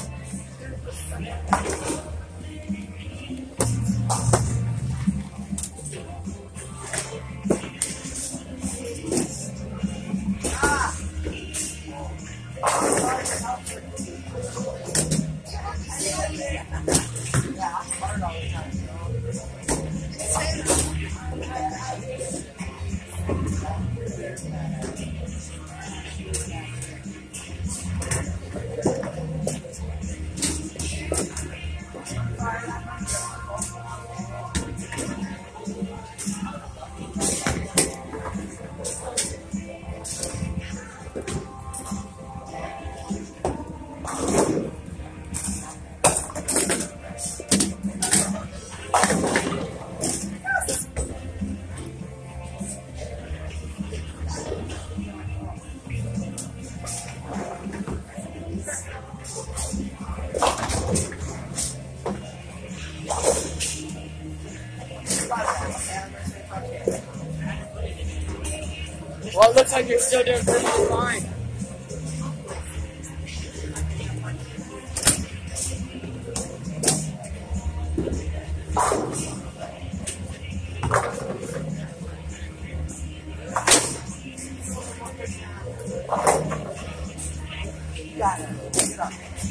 [SPEAKER 2] Well, it looks like you're still doing perfectly fine.
[SPEAKER 1] Got it. Pick it up.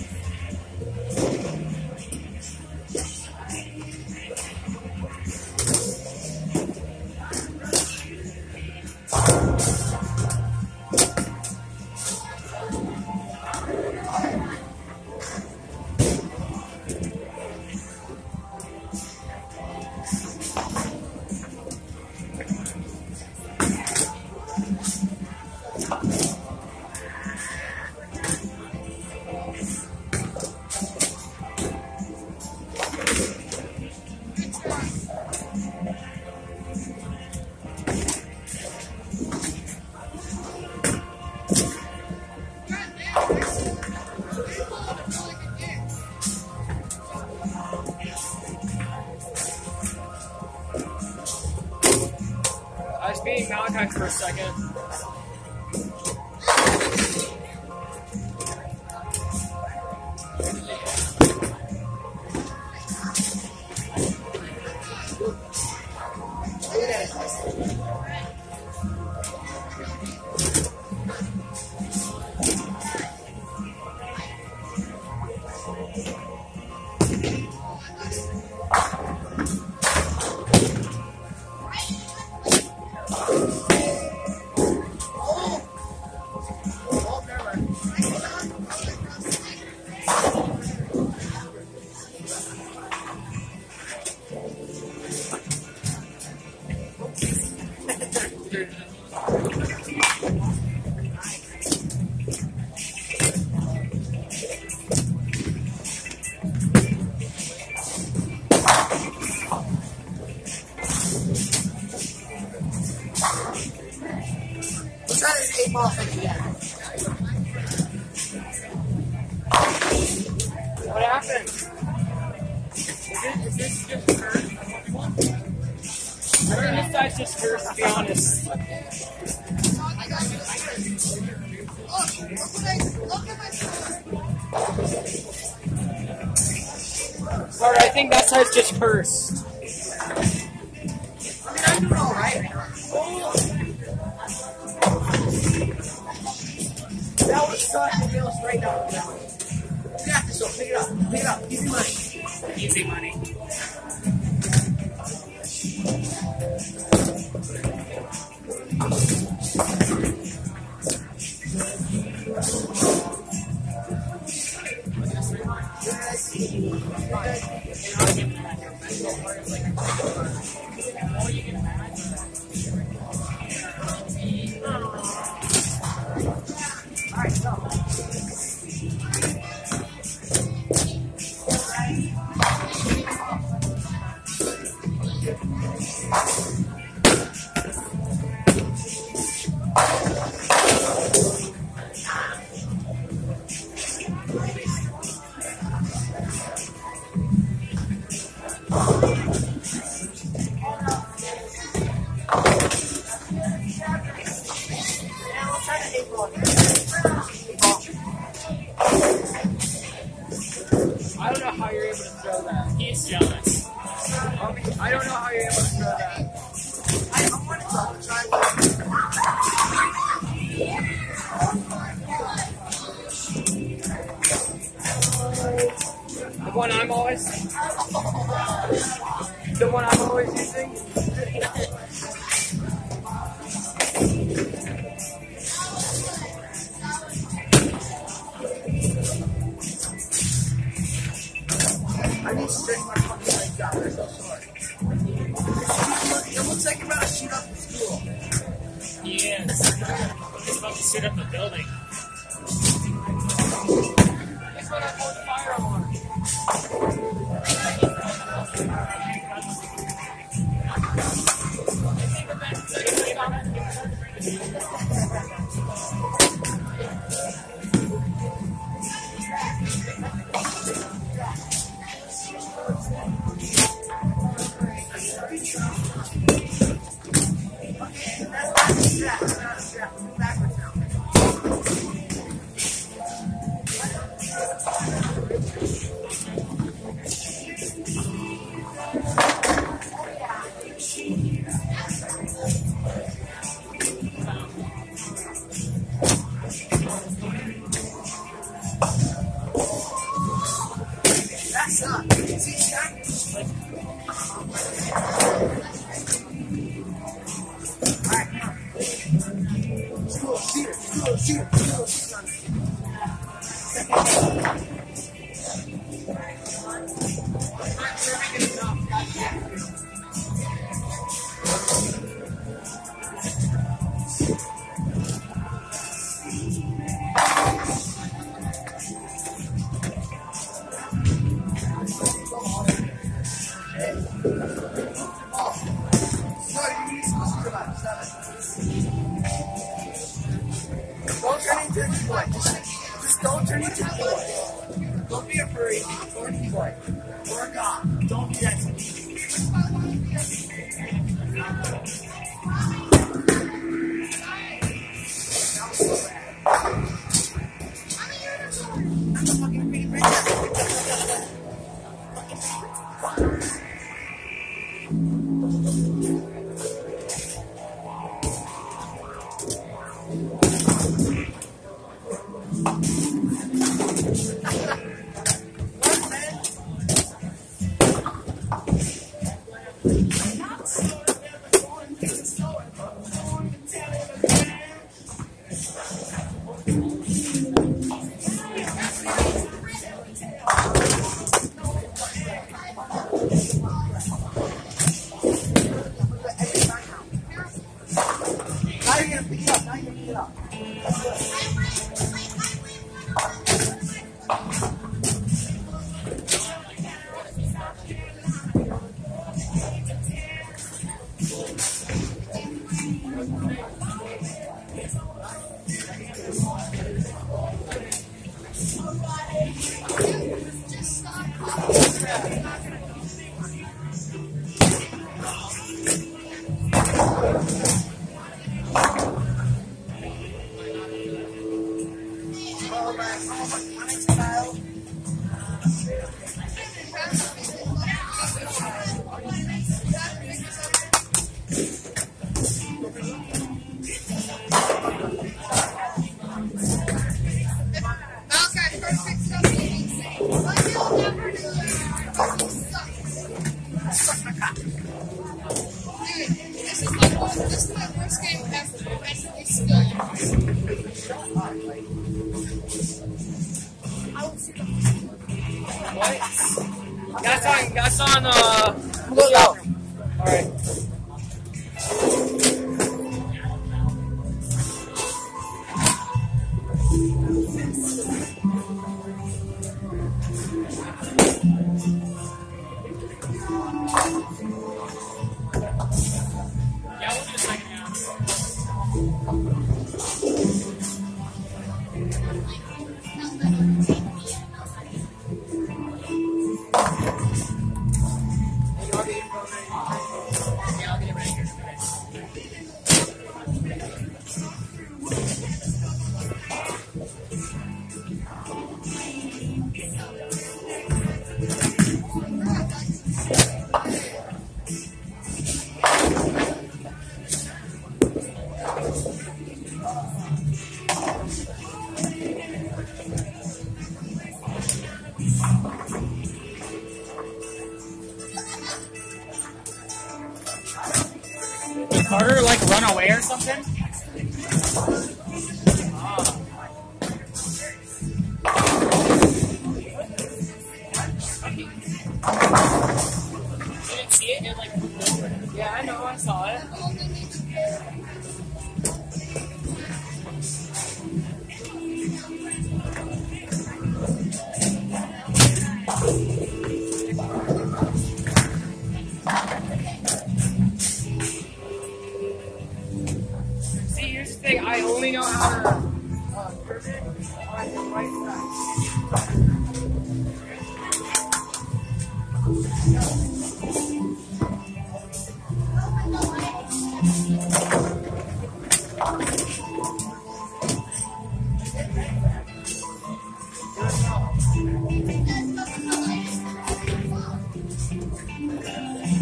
[SPEAKER 2] I was beating Malachi for a second.
[SPEAKER 1] Let's try this 8-ball thing again.
[SPEAKER 2] What happened? Is this just hurt? I think this side's just hurt, to be honest.
[SPEAKER 3] Look at my
[SPEAKER 2] Sorry, I think that side's just cursed.
[SPEAKER 1] I'm doing all right. That was such a nail straight down the belly. You got this, so pick it up. Pick it up. Easy money.
[SPEAKER 4] Easy money.
[SPEAKER 2] I don't know how you're able to throw that.
[SPEAKER 4] He's jealous.
[SPEAKER 2] I don't know how you're able to throw that.
[SPEAKER 1] I want to try
[SPEAKER 2] The one I'm always using.
[SPEAKER 1] I need to straighten my fucking legs out. They're so sore. It looks like you're about to shoot up the school.
[SPEAKER 4] He is. He's about to shoot up the building.
[SPEAKER 2] That's what I put fire on.
[SPEAKER 1] That's not That's up. See, Jack? Alright, now. School shooter, school shooter, school shooter. Don't turn into a boy. Just don't turn into a boy. Don't be a furry or a boy. Or a god. Don't do that to me. I'm a fucking pretty princess. Now you're gonna pick it up. Now you're gonna pick it up.
[SPEAKER 3] This is my worst game ever, and it's still I will see
[SPEAKER 2] That's on,
[SPEAKER 1] Look out.
[SPEAKER 2] Alright.
[SPEAKER 4] Yeah, we'll do a second half.
[SPEAKER 1] Yeah, I'll get it right here.
[SPEAKER 4] Did Carter like run away or something? You didn't see it? It like moved over.
[SPEAKER 2] Yeah, I know, I saw it. See, here's the thing, I only know how to curve it on the right side.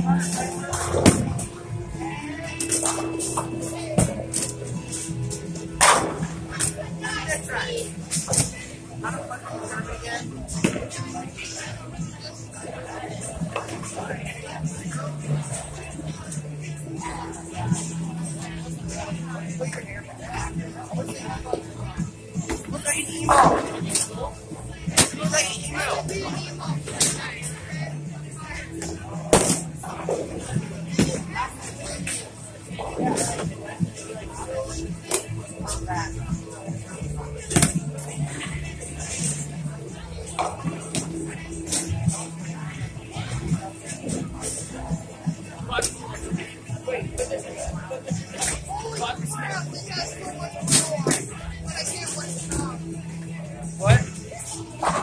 [SPEAKER 1] That's right. I don't want to turn it again. Look like an emo. Look like an emo.
[SPEAKER 2] What?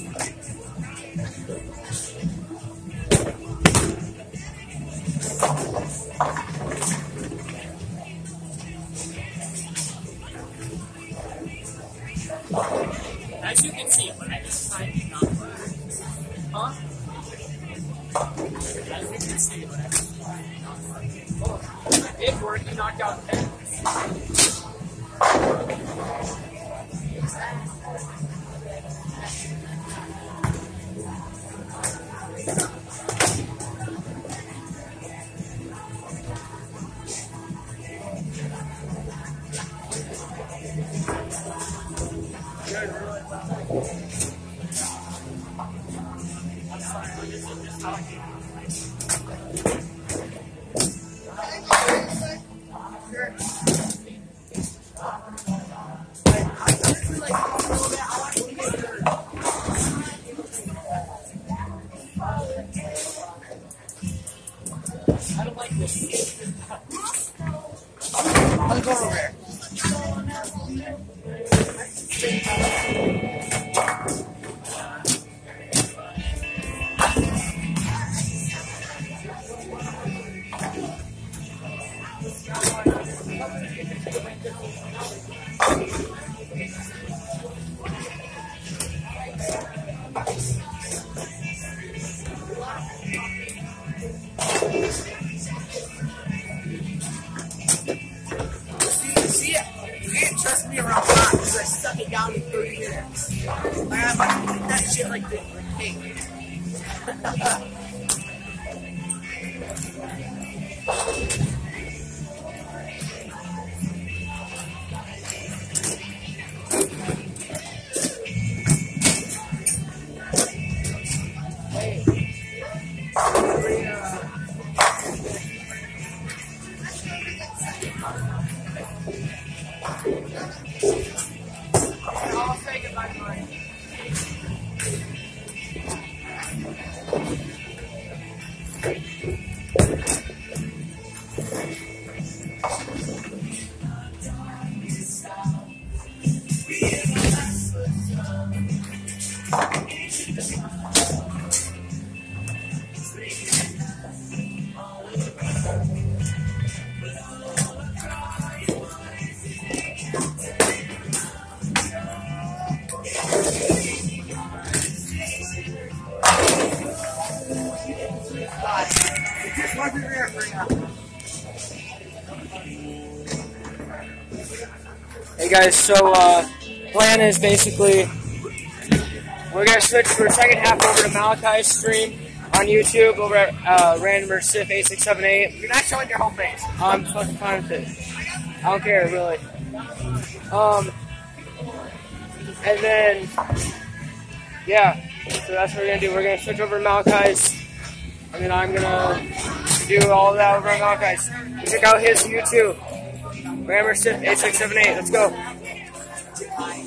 [SPEAKER 4] As you can see, when I just tried to not work.
[SPEAKER 2] Huh?
[SPEAKER 4] As you can see, when I just tried to not work.
[SPEAKER 2] Oh, it did work. You knocked out 10.
[SPEAKER 4] I don't like this.
[SPEAKER 1] I'm going over there. See, you can't trust me around pot because I stuck it down in 30 minutes. I'm about to eat that shit like this. Cake.
[SPEAKER 2] I'll say goodbye to mine.
[SPEAKER 1] Just wasn't there for you.
[SPEAKER 2] Hey guys, so plan is basically we're gonna switch for a second half over to Malachi's stream on YouTube over at Randomer Sif 8678.
[SPEAKER 1] You're not showing your whole face.
[SPEAKER 2] I'm fucking fine with it. I don't care really. And then yeah, so that's what we're gonna do. We're gonna switch over to Malachi's, and then I'm gonna do all of that over on Malachi's. Check out his YouTube, Randomer Sif 8678. Let's go.